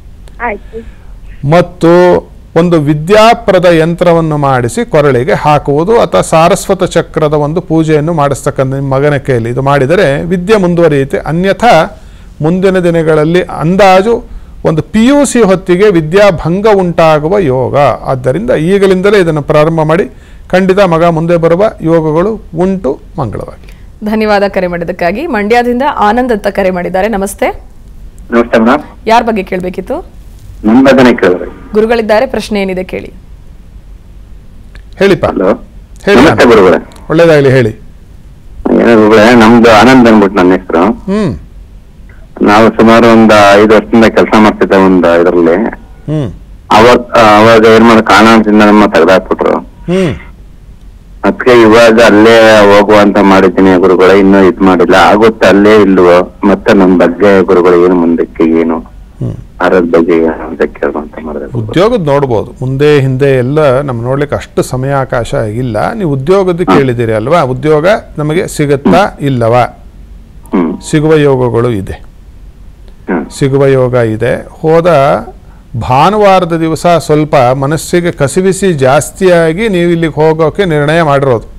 ಮತ್ತು ಒಂದು ವಿದ್ಯಾಪ್ರದ ಯಂತ್ರವನ್ನು ಮಾಡಿಸಿ ಕೊರಳಿಗೆ ಹಾಕುವುದು ಅಥವಾ ಸಾರಸ್ವತ ಚಕ್ರದ ಒಂದು ಪೂಜೆಯನ್ನು ಮಾಡಿಸ್ತಕ್ಕಂಥ ನಿಮ್ಮ ಮಗನ ಕೈಯಲ್ಲಿ ಇದು ಮಾಡಿದರೆ ವಿದ್ಯೆ ಮುಂದುವರಿಯುತ್ತೆ. ಅನ್ಯಥಾ ಮುಂದಿನ ದಿನಗಳಲ್ಲಿ ಅಂದಾಜು ಒಂದು ಪಿ ಯು ಸಿ ಹೊತ್ತಿಗೆ ವಿದ್ಯಾಭಂಗ ಉಂಟಾಗುವ ಯೋಗ. ಆದ್ದರಿಂದ ಈಗಲಿಂದಲೇ ಇದನ್ನು ಪ್ರಾರಂಭ ಮಾಡಿ. ಖಂಡಿತ ಮಗ ಮುಂದೆ ಬರುವ ಯೋಗಗಳು ಉಂಟು. ಮಂಗಳವಾಗಿ.
ಧನ್ಯವಾದ ಕರೆ ಮಾಡಿದ್ದಕ್ಕಾಗಿ. ಮಂಡ್ಯದಿಂದ ಆನಂದ್ ಅಂತ ಕರೆ ಮಾಡಿದ್ದಾರೆ. ನಮಸ್ತೆ.
ನಮಸ್ತೆ ಮೇಡಮ್.
ಯಾರ ಬಗ್ಗೆ ಕೇಳಬೇಕಿತ್ತು?
ನಿಮ್ಮ ಬಗ್ಗೆನೇ ಕೇಳಿದ್ರಿ.
ಗುರುಗಳಿದ್ದಾರೆ, ಪ್ರಶ್ನೆ ಏನಿದೆ ಕೇಳಿ.
ಹೇಳಿಪ್ಪ.
ಹಲೋ.
ಹೇಳಿ.
ನಮಸ್ತೆ ಗುರುಗಳೇ.
ಒಳ್ಳೇದಾಗಲಿ, ಹೇಳಿ.
ಏನೋ ಗುರುಗಳೇ, ನಮ್ದು ಆನಂದ್ ಅಂದ್ಬಿಟ್ಟು ನನ್ನ ಹೆಸರು.
ಹ್ಮ್
ನಾವು ಸುಮಾರು ಒಂದ್ ಐದು ವರ್ಷದಿಂದ ಕೆಲಸ ಮಾಡ್ತಿದ್ದೆ ಒಂದು ಇದರಲ್ಲಿ.
ಹ್ಮ್
ಅವಾಗ ಅವಾಗ ಏನ್ ಮಾಡ ಕಾರಣದಿಂದ ನಮ್ಮ ತೆಗೆದಾಕ್ಬಿಟ್ರು.
ಹ್ಮ್
ಅದಕ್ಕೆ ಇವಾಗ ಅಲ್ಲೇ ಹೋಗುವಂತ ಮಾಡಿದ್ದೀನಿ ಗುರುಗಳೇ. ಇನ್ನೂ ಇದ್ ಮಾಡಿಲ್ಲ. ಆಗುತ್ತೆ ಅಲ್ಲೇ ಇಲ್ವೋ? ಮತ್ತೆ ನಮ್ ಬಗ್ಗೆ ಗುರುಗಳು ಏನು ಮುಂದಕ್ಕೆ ಏನು ಅದ್ರ ಬಗ್ಗೆ ಅಂತ ಕೇಳುವಂತ ಮಾಡಿದೆ.
ಉದ್ಯೋಗದ ನೋಡ್ಬೋದು, ಮುಂದೆ ಹಿಂದೆ ಎಲ್ಲ ನಮ್ ನೋಡ್ಲಿಕ್ಕೆ ಅಷ್ಟು ಸಮಯಾವಕಾಶ ಇಲ್ಲ. ನೀವು ಉದ್ಯೋಗದ ಕೇಳಿದಿರಿ ಅಲ್ವಾ? ಉದ್ಯೋಗ ನಮಗೆ ಸಿಗುತ್ತಾ ಇಲ್ಲವಾ? ಸಿಗುವ ಯೋಗಗಳು ಇದೆ, ಸಿಗುವ ಯೋಗ ಇದೆ. ಹೋದ ಭಾನುವಾರದ ದಿವಸ ಸ್ವಲ್ಪ ಮನಸ್ಸಿಗೆ ಕಸಿವಿಸಿ ಜಾಸ್ತಿಯಾಗಿ ನೀವು ಇಲ್ಲಿಗೆ ಹೋಗೋಕೆ ನಿರ್ಣಯ ಮಾಡಿರೋದು.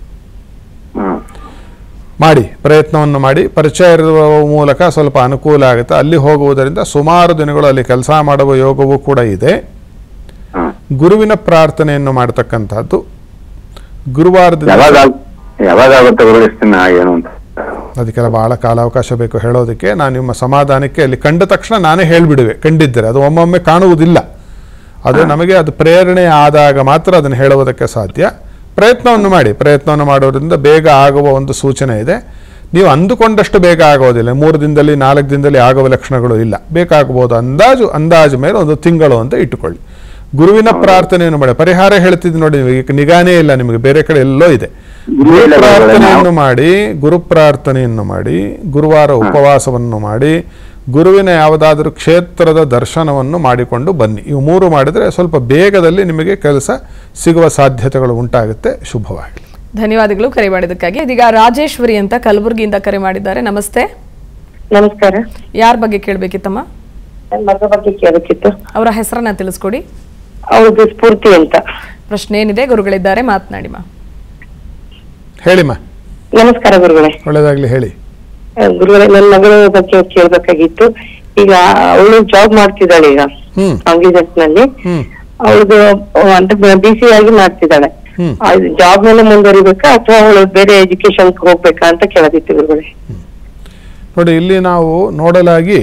ಮಾಡಿ, ಪ್ರಯತ್ನವನ್ನು ಮಾಡಿ. ಪರಿಚಯ ಇರುವ ಮೂಲಕ ಸ್ವಲ್ಪ ಅನುಕೂಲ ಆಗುತ್ತೆ. ಅಲ್ಲಿ ಹೋಗುವುದರಿಂದ ಸುಮಾರು ದಿನಗಳು ಅಲ್ಲಿ ಕೆಲಸ ಮಾಡುವ ಯೋಗವೂ ಕೂಡ ಇದೆ. ಗುರುವಿನ ಪ್ರಾರ್ಥನೆಯನ್ನು ಮಾಡತಕ್ಕಂಥದ್ದು ಗುರುವಾರದ ಅದಕ್ಕೆಲ್ಲ ಬಹಳ ಕಾಲಾವಕಾಶ ಬೇಕು ಹೇಳೋದಕ್ಕೆ. ನಾನು ನಿಮ್ಮ ಸಮಾಧಾನಕ್ಕೆ ಅಲ್ಲಿ ಕಂಡ ತಕ್ಷಣ ನಾನೇ ಹೇಳಿಬಿಡುವೆ, ಕಂಡಿದ್ದರೆ ಅದು ಒಮ್ಮೊಮ್ಮೆ ಕಾಣುವುದಿಲ್ಲ. ಅದು ನಮಗೆ ಅದು ಪ್ರೇರಣೆ ಆದಾಗ ಮಾತ್ರ ಅದನ್ನು ಹೇಳುವುದಕ್ಕೆ ಸಾಧ್ಯ. ಪ್ರಯತ್ನವನ್ನು ಮಾಡಿ. ಪ್ರಯತ್ನವನ್ನು ಮಾಡೋದ್ರಿಂದ ಬೇಗ ಆಗುವ ಒಂದು ಸೂಚನೆ ಇದೆ. ನೀವು ಅಂದುಕೊಂಡಷ್ಟು ಬೇಗ ಆಗೋದಿಲ್ಲ, ಮೂರು ದಿನದಲ್ಲಿ ನಾಲ್ಕು ದಿನದಲ್ಲಿ ಆಗುವ ಲಕ್ಷಣಗಳು ಇಲ್ಲ, ಬೇಕಾಗಬಹುದು ಅಂದಾಜು ಅಂದಾಜು ಮೇಲೆ ಒಂದು ತಿಂಗಳು ಅಂತ ಇಟ್ಟುಕೊಳ್ಳಿ. ಗುರುವಿನ ಪ್ರಾರ್ಥನೆಯನ್ನು ಮಾಡಿ. ಪರಿಹಾರ ಹೇಳ್ತಿದ್ದು ನೋಡಿ, ಈಗ ನಿಗಾನೇ ಇಲ್ಲ ನಿಮಗೆ, ಬೇರೆ ಕಡೆ ಎಲ್ಲೋ ಇದೆ. ಗುರು ಪ್ರಾರ್ಥನೆಯನ್ನು ಮಾಡಿ ಗುರು ಪ್ರಾರ್ಥನೆಯನ್ನು ಮಾಡಿ ಗುರುವಾರ ಉಪವಾಸವನ್ನು ಮಾಡಿ ಗುರುವಿನ ಯಾವುದಾದರೂ ಕ್ಷೇತ್ರದ ದರ್ಶನವನ್ನು ಮಾಡಿಕೊಂಡು ಬನ್ನಿ. ಇವು ಮೂರು ಮಾಡಿದರೆ ಸ್ವಲ್ಪ ಬೇಗದಲ್ಲಿ ನಿಮಗೆ ಕೆಲಸ ಸಿಗುವ ಸಾಧ್ಯತೆಗಳು ಉಂಟಾಗುತ್ತೆ. ಶುಭವಾಗಲಿ.
ಧನ್ಯವಾದಗಳು ಕರೆ ಮಾಡಿದ್ದಕ್ಕಾಗಿ. ಇದೀಗ ರಾಜೇಶ್ವರಿ ಅಂತ ಕಲಬುರಗಿಯಿಂದ ಕರೆ ಮಾಡಿದ್ದಾರೆ. ನಮಸ್ತೆ.
ನಮಸ್ಕಾರ.
ಯಾರ ಬಗ್ಗೆ ಕೇಳಬೇಕಿತ್ತಮ್ಮ?
ಮಗ ಬಗ್ಗೆ ಕೇಳಬೇಕಿತ್ತು.
ಅವರ ಹೆಸರನ್ನ ತಿಳಿಸ್ಕೊಡಿ.
ಅವ್ರದ್ದು ಸ್ಫೂರ್ತಿ ಅಂತ.
ಪ್ರಶ್ನೆ ಏನಿದೆ? ಗುರುಗಳಿದ್ದಾರೆ, ಮಾತನಾಡಿಮ್ಮ.
ಹೇಳಿಮ್ಮ.
ನಮಸ್ಕಾರ ಗುರುಗಳೇ.
ಒಳ್ಳೆದಾಗ್ಲಿ, ಹೇಳಿ.
ಗುರುಗಳೇ, ನನ್ನ ಮಗಳ ಬಗ್ಗೆ ಕೇಳ್ಬೇಕಾಗಿತ್ತು. ಈಗ ಅವಳು ಜಾಬ್ ಮಾಡ್ತಿದ್ದಾಳೆ ಈಗ ಕಾಂಗ್ರೆಸ್ ನಲ್ಲಿ. ಅವಳದು ಅಂತ ಬಿಸಿ ಆಗಿ ಮಾಡ್ತಿದ್ದಾಳೆ. ಜಾಬ್ ಮೇಲೆ ಮುಂದುವರಿಬೇಕಾ ಅಥವಾ ಅವಳು ಬೇರೆ ಎಜುಕೇಶನ್ ಹೋಗ್ಬೇಕಾ ಅಂತ ಕೇಳದಿತ್ತು ಗುರುಗಳೇ.
ನೋಡಿ, ಇಲ್ಲಿ ನಾವು ನೋಡಲಾಗಿ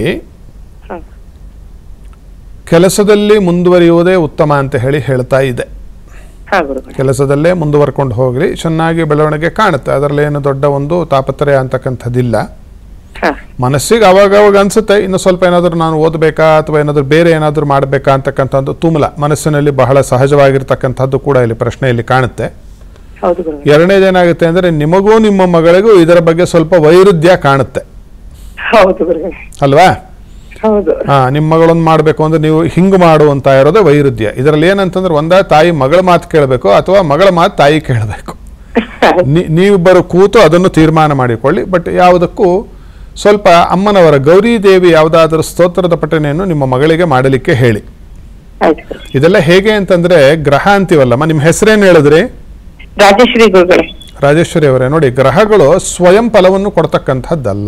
ಕೆಲಸದಲ್ಲಿ ಮುಂದುವರಿಯುವುದೇ ಉತ್ತಮ ಅಂತ ಹೇಳಿ ಹೇಳ್ತಾ ಇದೆ. ಕೆಲಸದಲ್ಲೇ ಮುಂದುವರ್ಕೊಂಡು ಹೋಗ್ಲಿ, ಚೆನ್ನಾಗಿ ಬೆಳವಣಿಗೆ ಕಾಣುತ್ತೆ, ಅದರಲ್ಲಿ ಏನು ದೊಡ್ಡ ಒಂದು ತಾಪತ್ರಯ ಅಂತಕ್ಕಂಥದ್ದಿಲ್ಲ. ಮನಸ್ಸಿಗೆ ಅವಾಗ ಅವಾಗ ಅನ್ಸುತ್ತೆ ಇನ್ನು ಸ್ವಲ್ಪ ಏನಾದರೂ ನಾನು ಓದಬೇಕಾ ಅಥವಾ ಏನಾದರೂ ಬೇರೆ ಏನಾದರೂ ಮಾಡಬೇಕಾ ಅಂತಕ್ಕಂಥದ್ದು ತುಮಲ ಮನಸ್ಸಿನಲ್ಲಿ ಬಹಳ ಸಹಜವಾಗಿರ್ತಕ್ಕಂಥದ್ದು ಕೂಡ ಇಲ್ಲಿ ಪ್ರಶ್ನೆಯಲ್ಲಿ ಕಾಣುತ್ತೆ. ಎರಡನೇದೇನಾಗುತ್ತೆ ಅಂದ್ರೆ ನಿಮಗೂ ನಿಮ್ಮ ಮಗಳಿಗೂ ಇದರ ಬಗ್ಗೆ ಸ್ವಲ್ಪ ವೈರುಧ್ಯ ಕಾಣುತ್ತೆ ಅಲ್ವಾ? ಹಾ, ನಿಮ್ಮ ಮಗಳೊಂದು ಮಾಡಬೇಕು ಅಂದ್ರೆ ನೀವು ಹಿಂಗ್ ಮಾಡುವಂತ ಇರೋದೇ ವೈರುಧ್ಯ. ಇದರಲ್ಲಿ ಏನಂತಂದ್ರೆ ಒಂದ ತಾಯಿ ಮಗಳ ಮಾತು ಕೇಳಬೇಕು ಅಥವಾ ಮಗಳ ಮಾತು ತಾಯಿ ಕೇಳಬೇಕು. ನೀವಿಬ್ಬರು ಕೂತು ಅದನ್ನು ತೀರ್ಮಾನ ಮಾಡಿಕೊಳ್ಳಿ. ಬಟ್ ಯಾವುದಕ್ಕೂ ಸ್ವಲ್ಪ ಅಮ್ಮನವರ ಗೌರಿ ದೇವಿ ಯಾವುದಾದ್ರೂ ಸ್ತೋತ್ರದ ಪಠಣೆಯನ್ನು ನಿಮ್ಮ ಮಗಳಿಗೆ ಮಾಡಲಿಕ್ಕೆ ಹೇಳಿ. ಇದೆಲ್ಲ ಹೇಗೆ ಅಂತಂದ್ರೆ ಗ್ರಹ ಅಂತೀವಲ್ಲಮ್ಮ, ನಿಮ್ಮ ಹೆಸರೇನು ಹೇಳಿದ್ರಿ?
ರಾಜೇಶ್ವರಿ ಗುರುಗಳೇ.
ರಾಜೇಶ್ವರಿ ಅವರೇ, ನೋಡಿ, ಗ್ರಹಗಳು ಸ್ವಯಂ ಫಲವನ್ನು ಕೊಡ್ತಕ್ಕಂಥದ್ದಲ್ಲ.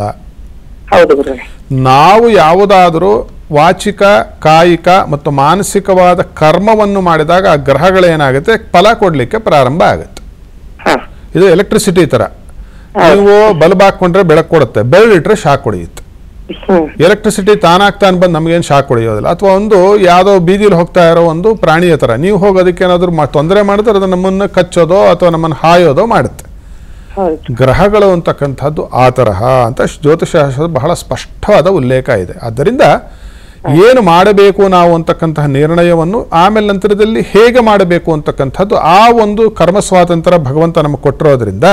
ನಾವು ಯಾವುದಾದರೂ ವಾಚಿಕ, ಕಾಯಿಕ ಮತ್ತು ಮಾನಸಿಕವಾದ ಕರ್ಮವನ್ನು ಮಾಡಿದಾಗ ಆ ಗ್ರಹಗಳೇನಾಗುತ್ತೆ, ಫಲ ಕೊಡ್ಲಿಕ್ಕೆ ಪ್ರಾರಂಭ ಆಗುತ್ತೆ. ಇದು ಎಲೆಕ್ಟ್ರಿಸಿಟಿ ತರ. ನೀವು ಬಲ್ಬ್ ಹಾಕೊಂಡ್ರೆ ಬೆಳಕು ಕೊಡುತ್ತೆ, ಬೆರಳಿಟ್ರೆ ಶಾಕ್ ಹೊಡೆಯುತ್ತೆ. ಎಲೆಕ್ಟ್ರಿಸಿಟಿ ತಾನಾಗ್ತಾನೆ ಬಂದು ನಮಗೇನು ಶಾಕ್ ಹೊಡೆಯೋದಿಲ್ಲ. ಅಥವಾ ಒಂದು ಯಾವುದೋ ಬೀದಿಲಿ ಹೋಗ್ತಾ ಇರೋ ಒಂದು ಪ್ರಾಣಿಯ ತರ, ನೀವು ಹೋಗೋದಕ್ಕೆ ಏನಾದರೂ ತೊಂದರೆ ಮಾಡಿದ್ರೆ ಅದು ನಮ್ಮನ್ನು ಕಚ್ಚೋದೋ ಅಥವಾ ನಮ್ಮನ್ನು ಹಾಯೋದೋ ಮಾಡುತ್ತೆ. ಗ್ರಹಗಳು ಅಂತಕ್ಕಂಥದ್ದು ಆ ತರಹ ಅಂತ ಜ್ಯೋತಿಷಾಸ್ತ್ರದ ಬಹಳ ಸ್ಪಷ್ಟವಾದ ಉಲ್ಲೇಖ ಇದೆ. ಆದ್ದರಿಂದ ಏನು ಮಾಡಬೇಕು ನಾವು ಅಂತಕ್ಕಂತಹ ನಿರ್ಣಯವನ್ನು ಆಮೇಲೆ ನಂತರದಲ್ಲಿ ಹೇಗೆ ಮಾಡಬೇಕು ಅಂತಕ್ಕಂಥದ್ದು ಆ ಒಂದು ಕರ್ಮ ಸ್ವಾತಂತ್ರ್ಯ ಭಗವಂತ ನಮಗೆ ಕೊಟ್ಟಿರೋದ್ರಿಂದ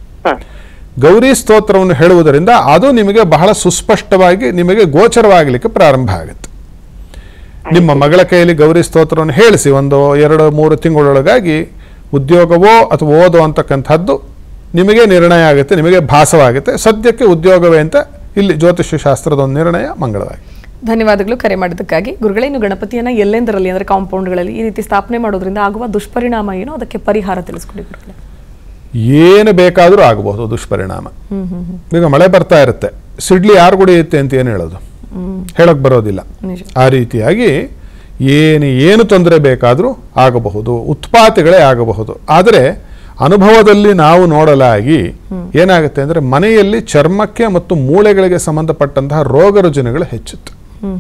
ಗೌರಿ ಸ್ತೋತ್ರವನ್ನು ಹೇಳುವುದರಿಂದ ಅದು ನಿಮಗೆ ಬಹಳ ಸುಸ್ಪಷ್ಟವಾಗಿ ನಿಮಗೆ ಗೋಚರವಾಗಲಿಕ್ಕೆ ಪ್ರಾರಂಭ ಆಗುತ್ತೆ. ನಿಮ್ಮ ಮಗಳ ಕೈಯಲ್ಲಿ ಗೌರಿ ಸ್ತೋತ್ರವನ್ನು ಹೇಳಿಸಿ ಒಂದು ಎರಡು ಮೂರು ತಿಂಗಳೊಳಗಾಗಿ ಉದ್ಯೋಗವೋ ಅಥವಾ ಓದೋ ಅಂತಕ್ಕಂಥದ್ದು ನಿಮಗೆ ನಿರ್ಣಯ ಆಗುತ್ತೆ, ನಿಮಗೆ ಭಾಸವಾಗುತ್ತೆ. ಸದ್ಯಕ್ಕೆ ಉದ್ಯೋಗವೇ ಅಂತ ಇಲ್ಲಿ ಜ್ಯೋತಿಷ್ಯ ಶಾಸ್ತ್ರದ ಒಂದು ನಿರ್ಣಯ ಮಂಗಳವಾಗಿ.
ಧನ್ಯವಾದಗಳು ಕರೆ ಮಾಡಿದ್ದಕ್ಕಾಗಿ. ಗುರುಗಳೇ, ಇನ್ನು ಗಣಪತಿಯನ್ನ ಎಲ್ಲೆಂದರಲ್ಲಿ ಅಂದ್ರೆ ಕಾಂಪೌಂಡ್ಗಳಲ್ಲಿ ಈ ರೀತಿ ಸ್ಥಾಪನೆ ಮಾಡೋದ್ರಿಂದ ಆಗುವ ದುಷ್ಪರಿಣಾಮ ಏನು, ಅದಕ್ಕೆ ಪರಿಹಾರ ತಿಳಿಸ್ಕೊಡಿ ಗುರುಗಳೇ.
ಏನು ಬೇಕಾದರೂ ಆಗಬಹುದು ದುಷ್ಪರಿಣಾಮ. ಈಗ ಮಳೆ ಬರ್ತಾ ಇರುತ್ತೆ, ಸಿಡ್ಲಿ ಯಾರು ಗುಡಿಯುತ್ತೆ ಅಂತ ಏನು ಹೇಳೋದು, ಹೇಳಕ್ ಬರೋದಿಲ್ಲ. ಆ ರೀತಿಯಾಗಿ ಏನು ಏನು ತೊಂದರೆ ಬೇಕಾದರೂ ಆಗಬಹುದು, ಉತ್ಪಾತಗಳೇ ಆಗಬಹುದು. ಆದರೆ ಅನುಭವದಲ್ಲಿ ನಾವು ನೋಡಲಾಗಿ ಏನಾಗುತ್ತೆ ಅಂದ್ರೆ ಮನೆಯಲ್ಲಿ ಚರ್ಮಕ್ಕೆ ಮತ್ತು ಮೂಳೆಗಳಿಗೆ ಸಂಬಂಧಪಟ್ಟಂತಹ ರೋಗ ರುಜಿನಗಳು ಹೆಚ್ಚುತ್ತೆ.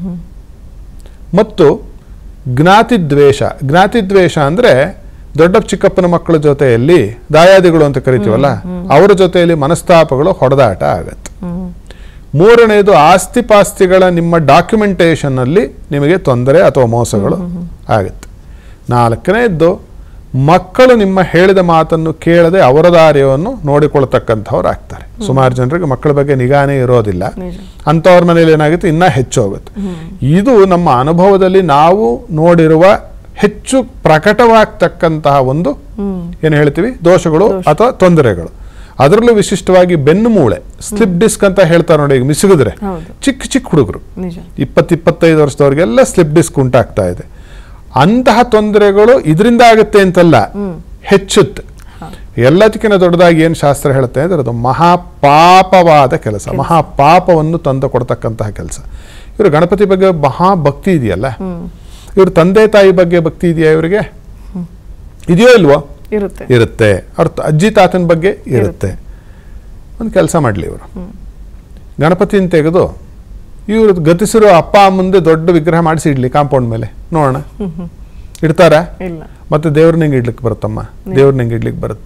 ಮತ್ತು ಜ್ಞಾತಿದ್ವೇಷ ಜ್ಞಾತಿದ್ವೇಷ ಅಂದ್ರೆ ದೊಡ್ಡ ಚಿಕ್ಕಪ್ಪನ ಮಕ್ಕಳ ಜೊತೆಯಲ್ಲಿ ದಾಯಾದಿಗಳು ಅಂತ ಕರಿತೀವಲ್ಲ, ಅವರ ಜೊತೆಯಲ್ಲಿ ಮನಸ್ತಾಪಗಳು, ಹೊಡೆದಾಟ ಆಗತ್ತೆ. ಮೂರನೇದು ಆಸ್ತಿ ಪಾಸ್ತಿಗಳ ನಿಮ್ಮ ಡಾಕ್ಯುಮೆಂಟೇಶನ್ ಅಲ್ಲಿ ನಿಮಗೆ ತೊಂದರೆ ಅಥವಾ ಮೋಸಗಳು ಆಗುತ್ತೆ. ನಾಲ್ಕನೇದ್ದು ಮಕ್ಕಳು ನಿಮ್ಮ ಹೇಳಿದ ಮಾತನ್ನು ಕೇಳದೆ ಅವರ ದಾರ್ಯವನ್ನು ನೋಡಿಕೊಳ್ತಕ್ಕಂಥವ್ರು ಆಗ್ತಾರೆ. ಸುಮಾರು ಜನರಿಗೆ ಮಕ್ಕಳ ಬಗ್ಗೆ ನಿಗಾನೇ ಇರೋದಿಲ್ಲ, ಅಂಥವ್ರ ಮನೇಲಿ ಏನಾಗುತ್ತೆ ಇನ್ನೂ ಹೆಚ್ಚು ಹೋಗುತ್ತೆ. ಇದು ನಮ್ಮ ಅನುಭವದಲ್ಲಿ ನಾವು ನೋಡಿರುವ ಹೆಚ್ಚು ಪ್ರಕಟವಾಗ್ತಕ್ಕಂತಹ ಒಂದು ಏನು ಹೇಳ್ತೀವಿ ದೋಷಗಳು ಅಥವಾ ತೊಂದರೆಗಳು. ಅದರಲ್ಲೂ ವಿಶಿಷ್ಟವಾಗಿ ಬೆನ್ನು ಮೂಳೆ, ಸ್ಲಿಪ್ ಡಿಸ್ಕ್ ಅಂತ ಹೇಳ್ತಾರೆ ನೋಡಿ. ಈಗ ಮಿಸುಗಿದ್ರೆ ಚಿಕ್ಕ ಚಿಕ್ಕ ಹುಡುಗರು ಇಪ್ಪತ್ತು ಇಪ್ಪತ್ತೈದು ವರ್ಷದವ್ರಿಗೆಲ್ಲ ಸ್ಲಿಪ್ ಡಿಸ್ಕ್ ಉಂಟಾಗ್ತಾ ಇದೆ. ಅಂತಹ ತೊಂದರೆಗಳು ಇದರಿಂದ ಆಗುತ್ತೆ ಅಂತಲ್ಲ, ಹೆಚ್ಚುತ್ತೆ. ಎಲ್ಲದಕ್ಕಿಂತ ದೊಡ್ಡದಾಗಿ ಏನು ಶಾಸ್ತ್ರ ಹೇಳುತ್ತೆ ಅಂದ್ರೆ ಅದು ಮಹಾಪಾಪವಾದ ಕೆಲಸ, ಮಹಾಪಾಪವನ್ನು ತಂದು ಕೊಡ್ತಕ್ಕಂತಹ ಕೆಲಸ. ಇವರು ಗಣಪತಿ ಬಗ್ಗೆ ಮಹಾ ಭಕ್ತಿ ಇದೆಯಲ್ಲ, ಇವ್ರ ತಂದೆ ತಾಯಿ ಬಗ್ಗೆ ಭಕ್ತಿ ಇದೆಯಾ ಇವರಿಗೆ? ಇದೆಯೋ ಇಲ್ವೋ?
ಇರುತ್ತೆ
ಇರುತ್ತೆ. ಅವ್ರ ಅಜ್ಜಿ ತಾತನ ಬಗ್ಗೆ ಇರುತ್ತೆ. ಒಂದು ಕೆಲಸ ಮಾಡಲಿ, ಇವರು ಗಣಪತಿನ ತೆಗೆದು ಇವರು ಗತಿಸಿರೋ ಅಪ್ಪ ಮುಂದೆ ದೊಡ್ಡ ವಿಗ್ರಹ ಮಾಡಿಸಿ ಇಡ್ಲಿ ಕಾಂಪೌಂಡ್ ಮೇಲೆ, ನೋಡೋಣ ಇಡ್ತಾರ? ಮತ್ತೆ ದೇವ್ರ ನಿಂಗೆ ಇಡ್ಲಿಕ್ಕೆ ಬರುತ್ತಮ್ಮ, ದೇವ್ರ ನಿಂಗೆ ಇಡ್ಲಿಕ್ಕೆ ಬರುತ್ತೆ.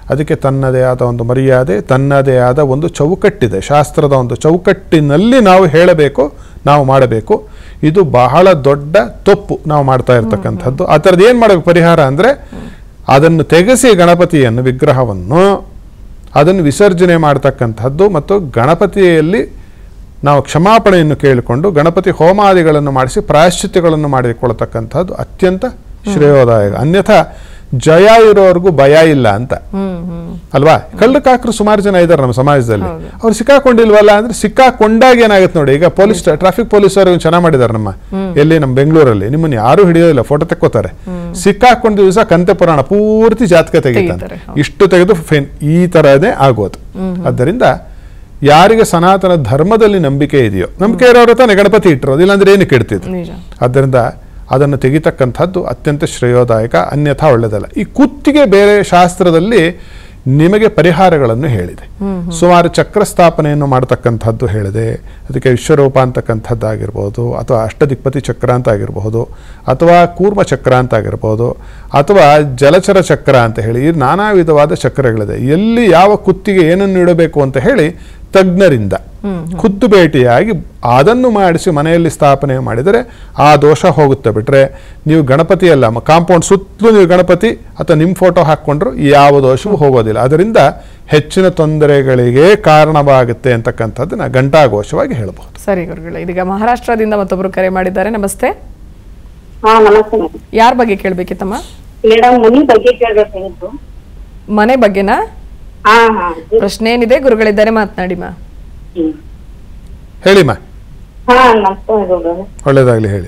ಅದಕ್ಕೆ ತನ್ನದೇ ಆದ ಒಂದು ಮರ್ಯಾದೆ, ತನ್ನದೇ ಆದ ಒಂದು ಚೌಕಟ್ಟಿದೆ. ಶಾಸ್ತ್ರದ ಒಂದು ಚೌಕಟ್ಟಿನಲ್ಲಿ ನಾವು ಹೇಳಬೇಕು, ನಾವು ಮಾಡಬೇಕು. ಇದು ಬಹಳ ದೊಡ್ಡ ತಪ್ಪು ನಾವು ಮಾಡ್ತಾ ಇರ್ತಕ್ಕಂಥದ್ದು. ಆ ಥರದ್ದು ಏನು ಮಾಡಬೇಕು ಪರಿಹಾರ ಅಂದರೆ, ಅದನ್ನು ತೆಗೆಸಿ ಗಣಪತಿಯನ್ನು, ವಿಗ್ರಹವನ್ನು ಅದನ್ನು ವಿಸರ್ಜನೆ ಮಾಡ್ತಕ್ಕಂಥದ್ದು ಮತ್ತು ಗಣಪತಿಯಲ್ಲಿ ನಾವು ಕ್ಷಮಾಪಣೆಯನ್ನು ಕೇಳಿಕೊಂಡು ಗಣಪತಿ ಹೋಮಾದಿಗಳನ್ನು ಮಾಡಿಸಿ ಪ್ರಾಯಶ್ಚಿತ್ಯಗಳನ್ನು ಮಾಡಿಕೊಳ್ಳತಕ್ಕಂಥದ್ದು ಅತ್ಯಂತ ಶ್ರೇಯೋದಾಯಕ. ಅನ್ಯಥಾ ಜಯ ಇರೋರ್ಗೂ ಭಯ ಇಲ್ಲ ಅಂತ ಅಲ್ವಾ? ಕಳ್ಳಕಾಕರು ಸುಮಾರು ಜನ ಇದ್ದಾರೆ ನಮ್ಮ ಸಮಾಜದಲ್ಲಿ. ಅವ್ರು ಸಿಕ್ಕಾಕೊಂಡಿಲ್ವಲ್ಲ ಅಂದ್ರೆ, ಸಿಕ್ಕಾಕೊಂಡಾಗ ಏನಾಗುತ್ತೆ ನೋಡಿ. ಈಗ ಪೊಲೀಸ್ ಟ್ರಾಫಿಕ್ ಪೊಲೀಸರು ಚೆನ್ನಾಗಿ ಮಾಡಿದ್ದಾರೆ ನಮ್ಮ ಎಲ್ಲಿ ನಮ್ಮ ಬೆಂಗಳೂರಲ್ಲಿ. ನಿಮ್ಮನ್ನು ಯಾರು ಹಿಡಿಯೋದಿಲ್ಲ, ಫೋಟೋ ತೆಕ್ಕೋತಾರೆ. ಸಿಕ್ಕಾಕೊಂಡ ದಿವಸ ಕಂತೆ ಪುರಾಣ ಪೂರ್ತಿ ಜಾತಕ ತೆಗಿತಾರೆ, ಇಷ್ಟು ತೆಗೆದು ಫೇನ್. ಈ ತರದೇ ಆಗೋದು. ಆದ್ದರಿಂದ ಯಾರಿಗೆ ಸನಾತನ ಧರ್ಮದಲ್ಲಿ ನಂಬಿಕೆ ಇದೆಯೋ, ನಂಬಿಕೆ ಇರೋರ ತಾನೇ ಗಣಪತಿ ಇಟ್ಟಿರೋದು, ಇಲ್ಲಾಂದ್ರೆ ಏನಕ್ಕೆ ಇಡ್ತಿದ್ರು? ಆದ್ದರಿಂದ ಅದನ್ನು ತೆಗಿತಕ್ಕಂಥದ್ದು ಅತ್ಯಂತ ಶ್ರೇಯೋದಾಯಕ, ಅನ್ಯಥಾ ಒಳ್ಳೆಯದಲ್ಲ. ಈ ಕುತ್ತಿಗೆ ಬೇರೆ ಶಾಸ್ತ್ರದಲ್ಲಿ ನಿಮಗೆ ಪರಿಹಾರಗಳನ್ನು ಹೇಳಿದೆ. ಸುಮಾರು ಚಕ್ರ ಸ್ಥಾಪನೆಯನ್ನು ಮಾಡತಕ್ಕಂಥದ್ದು ಹೇಳಿದೆ. ಅದಕ್ಕೆ ವಿಶ್ವರೂಪ ಅಂತಕ್ಕಂಥದ್ದಾಗಿರ್ಬೋದು, ಅಥವಾ ಅಷ್ಟದಿಕ್ಪತಿ ಚಕ್ರ ಅಂತ ಆಗಿರಬಹುದು, ಅಥವಾ ಕೂರ್ಮ ಚಕ್ರ ಅಂತ ಆಗಿರ್ಬೋದು, ಅಥವಾ ಜಲಚರ ಚಕ್ರ ಅಂತ ಹೇಳಿ ಈ ನಾನಾ ವಿಧವಾದ ಚಕ್ರಗಳಿದೆ. ಎಲ್ಲಿ ಯಾವ ಕುತ್ತಿಗೆ ಏನನ್ನು ಇಡಬೇಕು ಅಂತ ಹೇಳಿ ತಜ್ಞರಿಂದ ಖುದ್ದು ಭೇಟಿಯಾಗಿ ಅದನ್ನು ಮಾಡಿಸಿ ಮನೆಯಲ್ಲಿ ಸ್ಥಾಪನೆ ಮಾಡಿದರೆ ಆ ದೋಷ ಹೋಗುತ್ತೆ. ಬಿಟ್ರೆ ನೀವು ಗಣಪತಿ ಅಲ್ಲ, ಕಾಂಪೌಂಡ್ ಸುತ್ತಲೂ ನೀವು ಗಣಪತಿ ಅಥವಾ ನಿಮ್ಮ ಫೋಟೋ ಹಾಕ್ಕೊಂಡ್ರು ಯಾವ ದೋಷವೂ ಹೋಗೋದಿಲ್ಲ. ಅದರಿಂದ ಹೆಚ್ಚಿನ ತೊಂದರೆಗಳಿಗೆ ಕಾರಣವಾಗುತ್ತೆ ಅಂತಕ್ಕಂಥದ್ದನ್ನ ಘಂಟಾಘೋಷವಾಗಿ ಹೇಳಬಹುದು.
ಸರಿ ಗುರುಗಳೇ, ಇದೀಗ ಮಹಾರಾಷ್ಟ್ರದಿಂದ ಮತ್ತೊಬ್ಬರು ಕರೆ ಮಾಡಿದ್ದಾರೆ. ನಮಸ್ತೆ.
ಹಾ ನಮಸ್ತೆ.
ಯಾರ ಬಗ್ಗೆ ಕೇಳಬೇಕಿತ್ತಮ್ಮ?
ಮೇಡಮ್ ಮನಿ ಬಗ್ಗೆ ಕೇಳಬೇಕಾಗಿತ್ತು.
ಮನೆ ಬಗ್ಗೆನಾ?
ಹಾ ಹಾ.
ಪ್ರಶ್ನೆ ಏನಿದೆ ಗುರುಗಳಿದ್ದಾರೆ, ಮಾತನಾಡಿ ಮಾ.
ಹೇಳಿಮ್ಮ.
ಹಾ ನಮಸ್ತೆ ಗುರುಗಳೇ.
ಒಳ್ಳೇದಾಗ್ಲಿ, ಹೇಳಿ.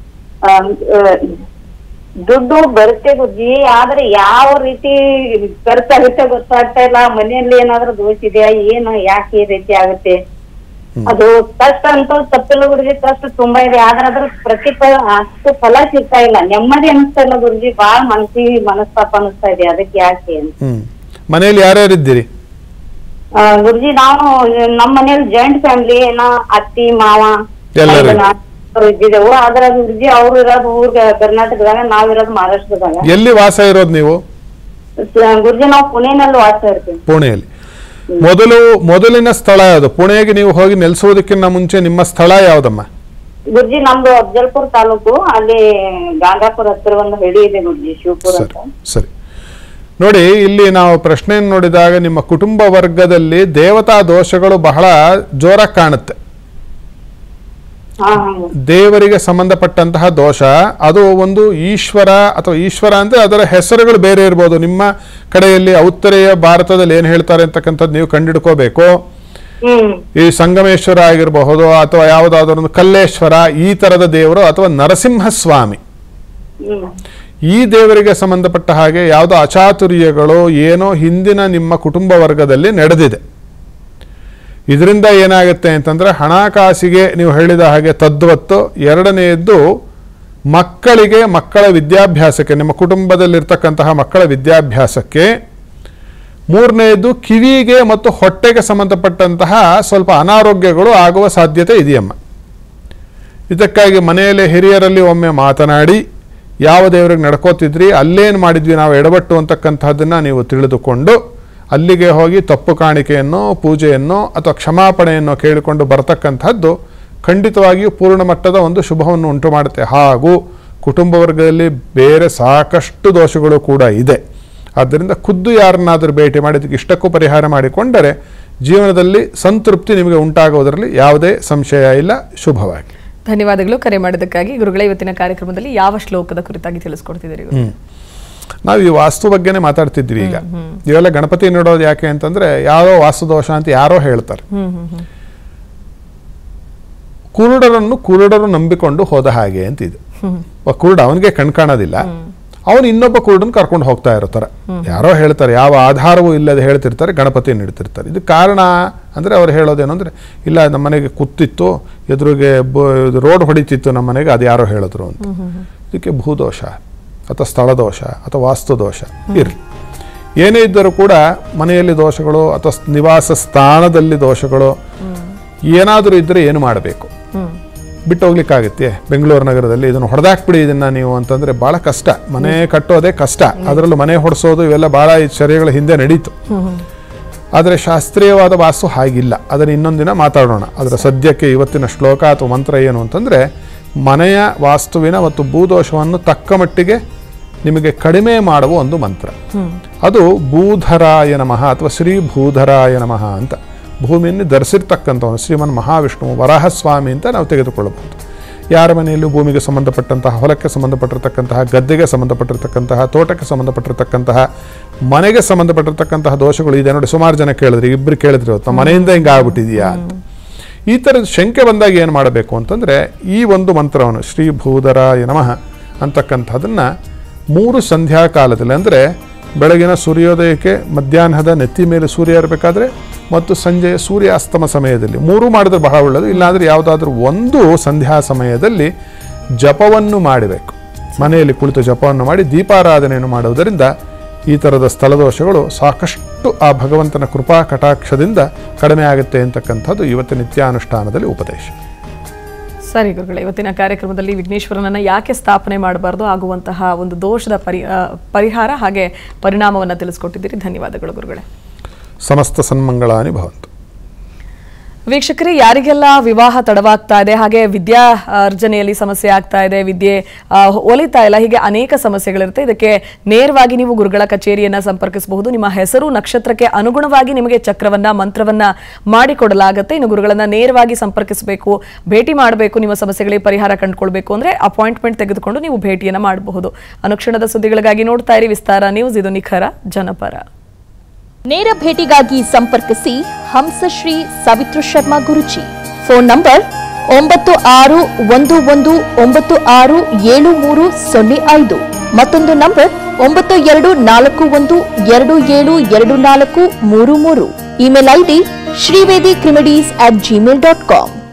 ದುಡ್ಡು ಬರುತ್ತೆ ಗುರುಜಿ, ಆದ್ರೆ ಯಾವ ರೀತಿ ಖರ್ಚಾಗುತ್ತೆ ಗೊತ್ತಾಗ್ತಾ ಇಲ್ಲ. ಮನೆಯಲ್ಲಿ ಏನಾದ್ರೂ ದೋಷ ಇದೆಯಾ ಏನು, ಯಾಕೆ ಈ ರೀತಿ ಆಗುತ್ತೆ? ಅದು ಕಷ್ಟ ಅಂತೂ ತಪ್ಪಿಲ್ಲ ಗುರುಜಿ, ಕಷ್ಟ ತುಂಬಾ ಇದೆ. ಆದ್ರೆ ಅದ್ರ ಪ್ರತಿಫಲ ಅಷ್ಟು ಫಲ ಸಿಗ್ತಾ ಇಲ್ಲ. ನೆಮ್ಮದಿ ಅನಿಸ್ತಾ ಇಲ್ಲ ಗುರುಜಿ, ಬಾಳ ಮನಸ್ಸಿಗೆ ಮನಸ್ತಾಪ ಅನಿಸ್ತಾ ಇದೆ. ಅದಕ್ಕೆ ಯಾಕೆ ಅಂತ.
ಹ್ಮ್ ಮನೆಯಲ್ಲಿ ಯಾರ್ಯಾರು ಇದ್ದೀರಿ
ಗುರುಜಿ? ನಾವು ನಮ್ಮ ಮನೇಲಿ ಜಾಯಿಂಟ್ ಫ್ಯಾಮಿಲಿ, ನಾ ಅತ್ತಿ ಮಾವ ಇದ್ದಿದ್ದೆವು. ಆದ್ರೆ ಗುರುಜಿ ಅವ್ರು ಇರೋದು ಊರ್ ಕರ್ನಾಟಕದಾಗ, ನಾವಿರೋದು ಮಹಾರಾಷ್ಟ್ರದಾಗ.
ಎಲ್ಲಿ ವಾಸ ಇರೋದು ನೀವು?
ಗುರುಜಿ ನಾವು ಪುಣೆನಲ್ಲಿ ವಾಸ ಇರ್ತೀವಿ.
ಪುಣೆಯಲ್ಲಿ. ಮೊದಲು ಮೊದಲಿನ ಸ್ಥಳ ಯಾವುದು? ಪುಣೆಗೆ ನೀವು ಹೋಗಿ ನೆಲೆಸೋದಕ್ಕಿಂತ ಮುಂಚೆ ನಿಮ್ಮ ಸ್ಥಳ ಯಾವ್ದಮ್ಮ?
ಗುರುಜಿ ನಮ್ದು ಅಫಜಲ್ಪುರ್ ತಾಲೂಕು, ಅಲ್ಲಿ ಗಾಂಧಾಪುರ ಹತ್ತಿರ ಒಂದು ಹಳ್ಳಿ ಇದೆ ಗುರುಜಿ, ಶಿವಪುರ ಅಂತ.
ಸರಿ, ನೋಡಿ ಇಲ್ಲಿ ನಾವು ಪ್ರಶ್ನೆಯನ್ನು ನೋಡಿದಾಗ ನಿಮ್ಮ ಕುಟುಂಬ ವರ್ಗದಲ್ಲಿ ದೇವತಾ ದೋಷಗಳು ಬಹಳ ಜೋರಾಗಿ ಕಾಣುತ್ತೆ. ದೇವರಿಗೆ ಸಂಬಂಧಪಟ್ಟಂತಹ ದೋಷ, ಅದು ಒಂದು ಈಶ್ವರ ಅಥವಾ ಈಶ್ವರ ಅಂದ್ರೆ ಅದರ ಹೆಸರುಗಳು ಬೇರೆ ಇರ್ಬೋದು. ನಿಮ್ಮ ಕಡೆಯಲ್ಲಿ ಉತ್ತರೆಯ ಭಾರತದಲ್ಲಿ ಏನ್ ಹೇಳ್ತಾರೆ ಅಂತಕ್ಕಂಥದ್ದು ನೀವು ಕಂಡಿಡ್ಕೋಬೇಕು. ಈ ಸಂಗಮೇಶ್ವರ ಆಗಿರಬಹುದು, ಅಥವಾ ಯಾವುದಾದ್ರೂ ಒಂದು ಕಲ್ಲೇಶ್ವರ, ಈ ತರದ ದೇವರು, ಅಥವಾ ನರಸಿಂಹಸ್ವಾಮಿ, ಈ ದೇವರಿಗೆ ಸಂಬಂಧಪಟ್ಟ ಹಾಗೆ ಯಾವುದೋ ಅಚಾತುರ್ಯಗಳು ಏನೋ ಹಿಂದಿನ ನಿಮ್ಮ ಕುಟುಂಬ ವರ್ಗದಲ್ಲಿ ನಡೆದಿದೆ. ಇದರಿಂದ ಏನಾಗುತ್ತೆ ಅಂತಂದ್ರೆ ಹಣಕಾಸಿಗೆ ನೀವು ಹೇಳಿದ ಹಾಗೆ ತದ್ವತ್ತು. ಎರಡನೆಯದ್ದು ಮಕ್ಕಳಿಗೆ, ಮಕ್ಕಳ ವಿದ್ಯಾಭ್ಯಾಸಕ್ಕೆ, ನಿಮ್ಮ ಕುಟುಂಬದಲ್ಲಿರ್ತಕ್ಕಂತಹ ಮಕ್ಕಳ ವಿದ್ಯಾಭ್ಯಾಸಕ್ಕೆ. ಮೂರನೆಯದು ಕಿವಿಗೆ ಮತ್ತು ಹೊಟ್ಟೆಗೆ ಸಂಬಂಧಪಟ್ಟಂತಹ ಸ್ವಲ್ಪ ಅನಾರೋಗ್ಯಗಳು ಆಗುವ ಸಾಧ್ಯತೆ ಇದೆಯಮ್ಮ. ಇದಕ್ಕಾಗಿ ಮನೆಯಲ್ಲಿ ಹಿರಿಯರಲ್ಲಿ ಒಮ್ಮೆ ಮಾತನಾಡಿ, ಯಾವ ದೇವರಿಗೆ ನಡ್ಕೋತಿದ್ರಿ, ಅಲ್ಲೇನು ಮಾಡಿದ್ವಿ ನಾವು ಎಡವಟ್ಟು ಅಂತಕ್ಕಂಥದ್ದನ್ನು ನೀವು ತಿಳಿದುಕೊಂಡು ಅಲ್ಲಿಗೆ ಹೋಗಿ ತಪ್ಪು ಕಾಣಿಕೆಯನ್ನು, ಪೂಜೆಯನ್ನು ಅಥವಾ ಕ್ಷಮಾಪಣೆಯನ್ನು ಕೇಳಿಕೊಂಡು ಬರ್ತಕ್ಕಂಥದ್ದು ಖಂಡಿತವಾಗಿಯೂ ಪೂರ್ಣ ಮಟ್ಟದ ಒಂದು ಶುಭವನ್ನು ಉಂಟು ಮಾಡುತ್ತೆ. ಹಾಗೂ ಕುಟುಂಬ ವರ್ಗದಲ್ಲಿ ಬೇರೆ ಸಾಕಷ್ಟು ದೋಷಗಳು ಕೂಡ ಇದೆ. ಆದ್ದರಿಂದ ಖುದ್ದು ಯಾರನ್ನಾದರೂ ಭೇಟಿ ಮಾಡಿದ್ದಕ್ಕೆ ಇಷ್ಟಕ್ಕೂ ಪರಿಹಾರ ಮಾಡಿಕೊಂಡರೆ ಜೀವನದಲ್ಲಿ ಸಂತೃಪ್ತಿ ನಿಮಗೆ ಉಂಟಾಗುವುದರಲ್ಲಿ ಯಾವುದೇ ಸಂಶಯ ಇಲ್ಲ. ಶುಭವಾಗಿ.
ಧನ್ಯವಾದಗಳು ಕರೆ ಮಾಡಿದ್ದಕ್ಕಾಗಿ. ಗುರುಗಳೇ, ಇವತ್ತಿನ ಕಾರ್ಯಕ್ರಮದಲ್ಲಿ ಯಾವ ಶ್ಲೋಕದ ಕುರಿತಾಗಿ ತಿಳಿಸ್ಕೊಡ್ತಿದ್ದೀರಿ?
ನಾವು ಈ ವಾಸ್ತು ಬಗ್ಗೆನೇ ಮಾತಾಡ್ತಿದ್ವಿ. ಈಗ ಇವೆಲ್ಲ ಗಣಪತಿ ನೋಡೋದು ಯಾಕೆ ಅಂತಂದ್ರೆ, ಯಾರೋ ವಾಸ್ತು ದೋಷ ಅಂತ ಯಾರೋ ಹೇಳ್ತಾರೆ. ಕುರುಡರನ್ನು ಕುರುಡರು ನಂಬಿಕೊಂಡು ಹೋದ ಹಾಗೆ ಅಂತಿದೆ. ಕುರುಡ ಅವನಿಗೆ ಕಣ್ಕಾಣೋದಿಲ್ಲ, ಅವನು ಇನ್ನೊಬ್ಬ ಕುರುಡನ್ ಕರ್ಕೊಂಡು ಹೋಗ್ತಾ ಇರ್ತಾರೆ. ಯಾರೋ ಹೇಳ್ತಾರೆ, ಯಾವ ಆಧಾರವೂ ಇಲ್ಲದೆ ಹೇಳ್ತಿರ್ತಾರೆ, ಗಣಪತಿಯನ್ನು ಇಡ್ತಿರ್ತಾರೆ. ಇದು ಕಾರಣ ಅಂದ್ರೆ ಅವ್ರು ಹೇಳೋದೇನು ಅಂದ್ರೆ, ಇಲ್ಲ ನಮ್ಮ ಮನೆಗೆ ಕೂತಿತ್ತು, ಎದುರಿಗೆ ರೋಡ್ ಹೊಡಿತಿತ್ತು ನಮ್ಮ ಮನೆಗೆ, ಅದು ಯಾರೋ ಹೇಳಿದ್ರು ಅಂತ. ಇದಕ್ಕೆ ಭೂದೋಷ ಅಥವಾ ಸ್ಥಳದೋಷ ಅಥವಾ ವಾಸ್ತು ದೋಷ ಇರಲಿ. ಏನೇ ಇದ್ದರೂ ಕೂಡ ಮನೆಯಲ್ಲಿ ದೋಷಗಳು ಅಥವಾ ನಿವಾಸ ಸ್ಥಾನದಲ್ಲಿ ದೋಷಗಳು ಏನಾದರೂ ಇದ್ದರೆ ಏನು ಮಾಡಬೇಕು? ಬಿಟ್ಟು ಹೋಗ್ಲಿಕ್ಕಾಗತ್ತೆ ಬೆಂಗಳೂರು ನಗರದಲ್ಲಿ ಇದನ್ನು ಹೊಡೆದಾಕ್ಬಿಡಿ ಇದನ್ನು ನೀವು ಅಂತಂದರೆ ಭಾಳ ಕಷ್ಟ. ಮನೆ ಕಟ್ಟೋದೇ ಕಷ್ಟ, ಅದರಲ್ಲೂ ಮನೆ ಹೊಡೆಸೋದು ಇವೆಲ್ಲ ಭಾಳ ಚರ್ಯಗಳ ಹಿಂದೆ ನಡೀತು. ಆದರೆ ಶಾಸ್ತ್ರೀಯವಾದ ವಾಸ್ತು ಹಾಗಿಲ್ಲ. ಅದನ್ನು ಇನ್ನೊಂದು ದಿನ ಮಾತಾಡೋಣ. ಅದರ ಸದ್ಯಕ್ಕೆ ಇವತ್ತಿನ ಶ್ಲೋಕ ಅಥವಾ ಮಂತ್ರ ಏನು ಅಂತಂದರೆ, ಮನೆಯ ವಾಸ್ತುವಿನ ಮತ್ತು ಭೂದೋಷವನ್ನು ತಕ್ಕ ಮಟ್ಟಿಗೆ ನಿಮಗೆ ಕಡಿಮೆ ಮಾಡುವ ಒಂದು ಮಂತ್ರ. ಅದು ಭೂಧರಾಯ ನಮಃ ಅಥವಾ ಶ್ರೀ ಭೂಧರಾಯ ನಮಃ ಅಂತ. ಭೂಮಿಯನ್ನು ಧರಿಸಿರ್ತಕ್ಕಂಥವನು ಶ್ರೀಮನ್ ಮಹಾವಿಷ್ಣು ವರಾಹಸ್ವಾಮಿ ಅಂತ ನಾವು ತೆಗೆದುಕೊಳ್ಳಬಹುದು. ಯಾರ ಮನೆಯಲ್ಲೂ ಭೂಮಿಗೆ ಸಂಬಂಧಪಟ್ಟಂತಹ, ಹೊಲಕ್ಕೆ ಸಂಬಂಧಪಟ್ಟಿರ್ತಕ್ಕಂತಹ, ಗದ್ದೆಗೆ ಸಂಬಂಧಪಟ್ಟಿರ್ತಕ್ಕಂತಹ, ತೋಟಕ್ಕೆ ಸಂಬಂಧಪಟ್ಟಿರ್ತಕ್ಕಂತಹ, ಮನೆಗೆ ಸಂಬಂಧಪಟ್ಟಿರ್ತಕ್ಕಂತಹ ದೋಷಗಳು ಇದೆ ನೋಡಿ. ಸುಮಾರು ಜನ ಕೇಳಿದ್ರಿ, ಇಬ್ಬರು ಕೇಳಿದ್ರಿ ಇವತ್ತು, ನಮ್ಮ ಮನೆಯಿಂದ ಹಿಂಗೆ ಆಗ್ಬಿಟ್ಟಿದೆಯಾ ಅಂತ. ಈ ಥರದ ಶಂಕೆ ಬಂದಾಗ ಏನು ಮಾಡಬೇಕು ಅಂತಂದರೆ, ಈ ಒಂದು ಮಂತ್ರವನ್ನು ಶ್ರೀ ಭೂಧರಾಯ ನಮಃ ಅಂತಕ್ಕಂಥದ್ದನ್ನು ಮೂರು ಸಂಧ್ಯಾಕಾಲದಲ್ಲಿ, ಅಂದರೆ ಬೆಳಗಿನ ಸೂರ್ಯೋದಯಕ್ಕೆ, ಮಧ್ಯಾಹ್ನದ ನೆತ್ತಿ ಮೇಲೆ ಸೂರ್ಯ ಇರಬೇಕಾದ್ರೆ ಮತ್ತು ಸಂಜೆಯ ಸೂರ್ಯಾಸ್ತಮ ಸಮಯದಲ್ಲಿ ಮೂರು ಮಾಡಿದ್ರೆ ಬಹಳ ಒಳ್ಳೆಯದು. ಇಲ್ಲಾಂದರೆ ಯಾವುದಾದ್ರೂ ಒಂದು ಸಂಧ್ಯಾ ಸಮಯದಲ್ಲಿ ಜಪವನ್ನು ಮಾಡಬೇಕು. ಮನೆಯಲ್ಲಿ ಕುಳಿತು ಜಪವನ್ನು ಮಾಡಿ ದೀಪಾರಾಧನೆಯನ್ನು ಮಾಡುವುದರಿಂದ ಈ ಥರದ ಸ್ಥಳದೋಷಗಳು ಸಾಕಷ್ಟು ಆ ಭಗವಂತನ ಕೃಪಾ ಕಟಾಕ್ಷದಿಂದ ಕಡಿಮೆ ಆಗುತ್ತೆ ಅಂತಕ್ಕಂಥದ್ದು ಇವತ್ತಿನ ನಿತ್ಯಾನುಷ್ಠಾನದಲ್ಲಿ ಉಪದೇಶ.
ಸರಿ ಗುರುಗಳೇ, ಇವತ್ತಿನ ಕಾರ್ಯಕ್ರಮದಲ್ಲಿ ವಿಘ್ನೇಶ್ವರನನ್ನು ಯಾಕೆ ಸ್ಥಾಪನೆ ಮಾಡಬಾರ್ದು, ಆಗುವಂತಹ ಒಂದು ದೋಷದ ಪರಿ ಪರಿಹಾರ ಹಾಗೆ ಪರಿಣಾಮವನ್ನು ತಿಳಿಸ್ಕೊಟ್ಟಿದ್ದೀರಿ. ಧನ್ಯವಾದಗಳು ಗುರುಗಳೇ.
ಸಮಸ್ತ ಸನ್ಮಂಗಳಾನಿ ಭವಂತು.
ವೀಕ್ಷಕರೇ, ಯಾರಿಗೆಲ್ಲ ವಿವಾಹ ತಡವಾಗ್ತಾ ಇದೆ, ಹಾಗೆ ವಿದ್ಯಾ ಅರ್ಜನೆಯಲ್ಲಿ ಸಮಸ್ಯೆ ಆಗ್ತಾ ಇದೆ, ವಿದ್ಯೆ ಒಲಿತಾ ಇಲ್ಲ, ಹೀಗೆ ಅನೇಕ ಸಮಸ್ಯೆಗಳಿರುತ್ತೆ, ಇದಕ್ಕೆ ನೇರವಾಗಿ ನೀವು ಗುರುಗಳ ಕಚೇರಿಯನ್ನ ಸಂಪರ್ಕಿಸಬಹುದು. ನಿಮ್ಮ ಹೆಸರು ನಕ್ಷತ್ರಕ್ಕೆ ಅನುಗುಣವಾಗಿ ನಿಮಗೆ ಚಕ್ರವನ್ನ ಮಂತ್ರವನ್ನ ಮಾಡಿಕೊಡಲಾಗುತ್ತೆ. ಇನ್ನು ಗುರುಗಳನ್ನ ನೇರವಾಗಿ ಸಂಪರ್ಕಿಸಬೇಕು, ಭೇಟಿ ಮಾಡಬೇಕು, ನಿಮ್ಮ ಸಮಸ್ಯೆಗಳಿಗೆ ಪರಿಹಾರ ಕಂಡುಕೊಳ್ಬೇಕು ಅಂದ್ರೆ ಅಪಾಯಿಂಟ್ಮೆಂಟ್ ತೆಗೆದುಕೊಂಡು ನೀವು ಭೇಟಿಯನ್ನ ಮಾಡಬಹುದು. ಅನುಕ್ಷಣದ ಸುದ್ದಿಗಳಿಗಾಗಿ ನೋಡ್ತಾ ಇರಿ ವಿಸ್ತಾರ ನ್ಯೂಸ್. ಇದು ನಿಖರ ಜನಪರ.
ನೇರ ಭೇಟಿಗಾಗಿ ಸಂಪರ್ಕಿಸಿ ಹಂಸಶ್ರೀ ಸಾವಿತ್ರ ಶರ್ಮಾ ಗುರುಜಿ. ಫೋನ್ ನಂಬರ್ ಒಂಬತ್ತು ಆರು ಒಂದು ಒಂದು ಒಂಬತ್ತು ಆರು ಏಳು ಮೂರು ಸೊನ್ನೆ ಐದು. ಮತ್ತೊಂದು ನಂಬರ್ ಒಂಬತ್ತು ಎರಡು ನಾಲ್ಕು ಒಂದು ಎರಡು ಏಳು ಎರಡು ನಾಲ್ಕು ಮೂರು ಮೂರು. ಇಮೇಲ್ ಐಡಿ ಶ್ರೀವೇದಿ ಕ್ರಿಮಿಡೀಸ್ ಅಟ್ ಜಿಮೇಲ್ ಡಾಟ್ ಕಾಮ್.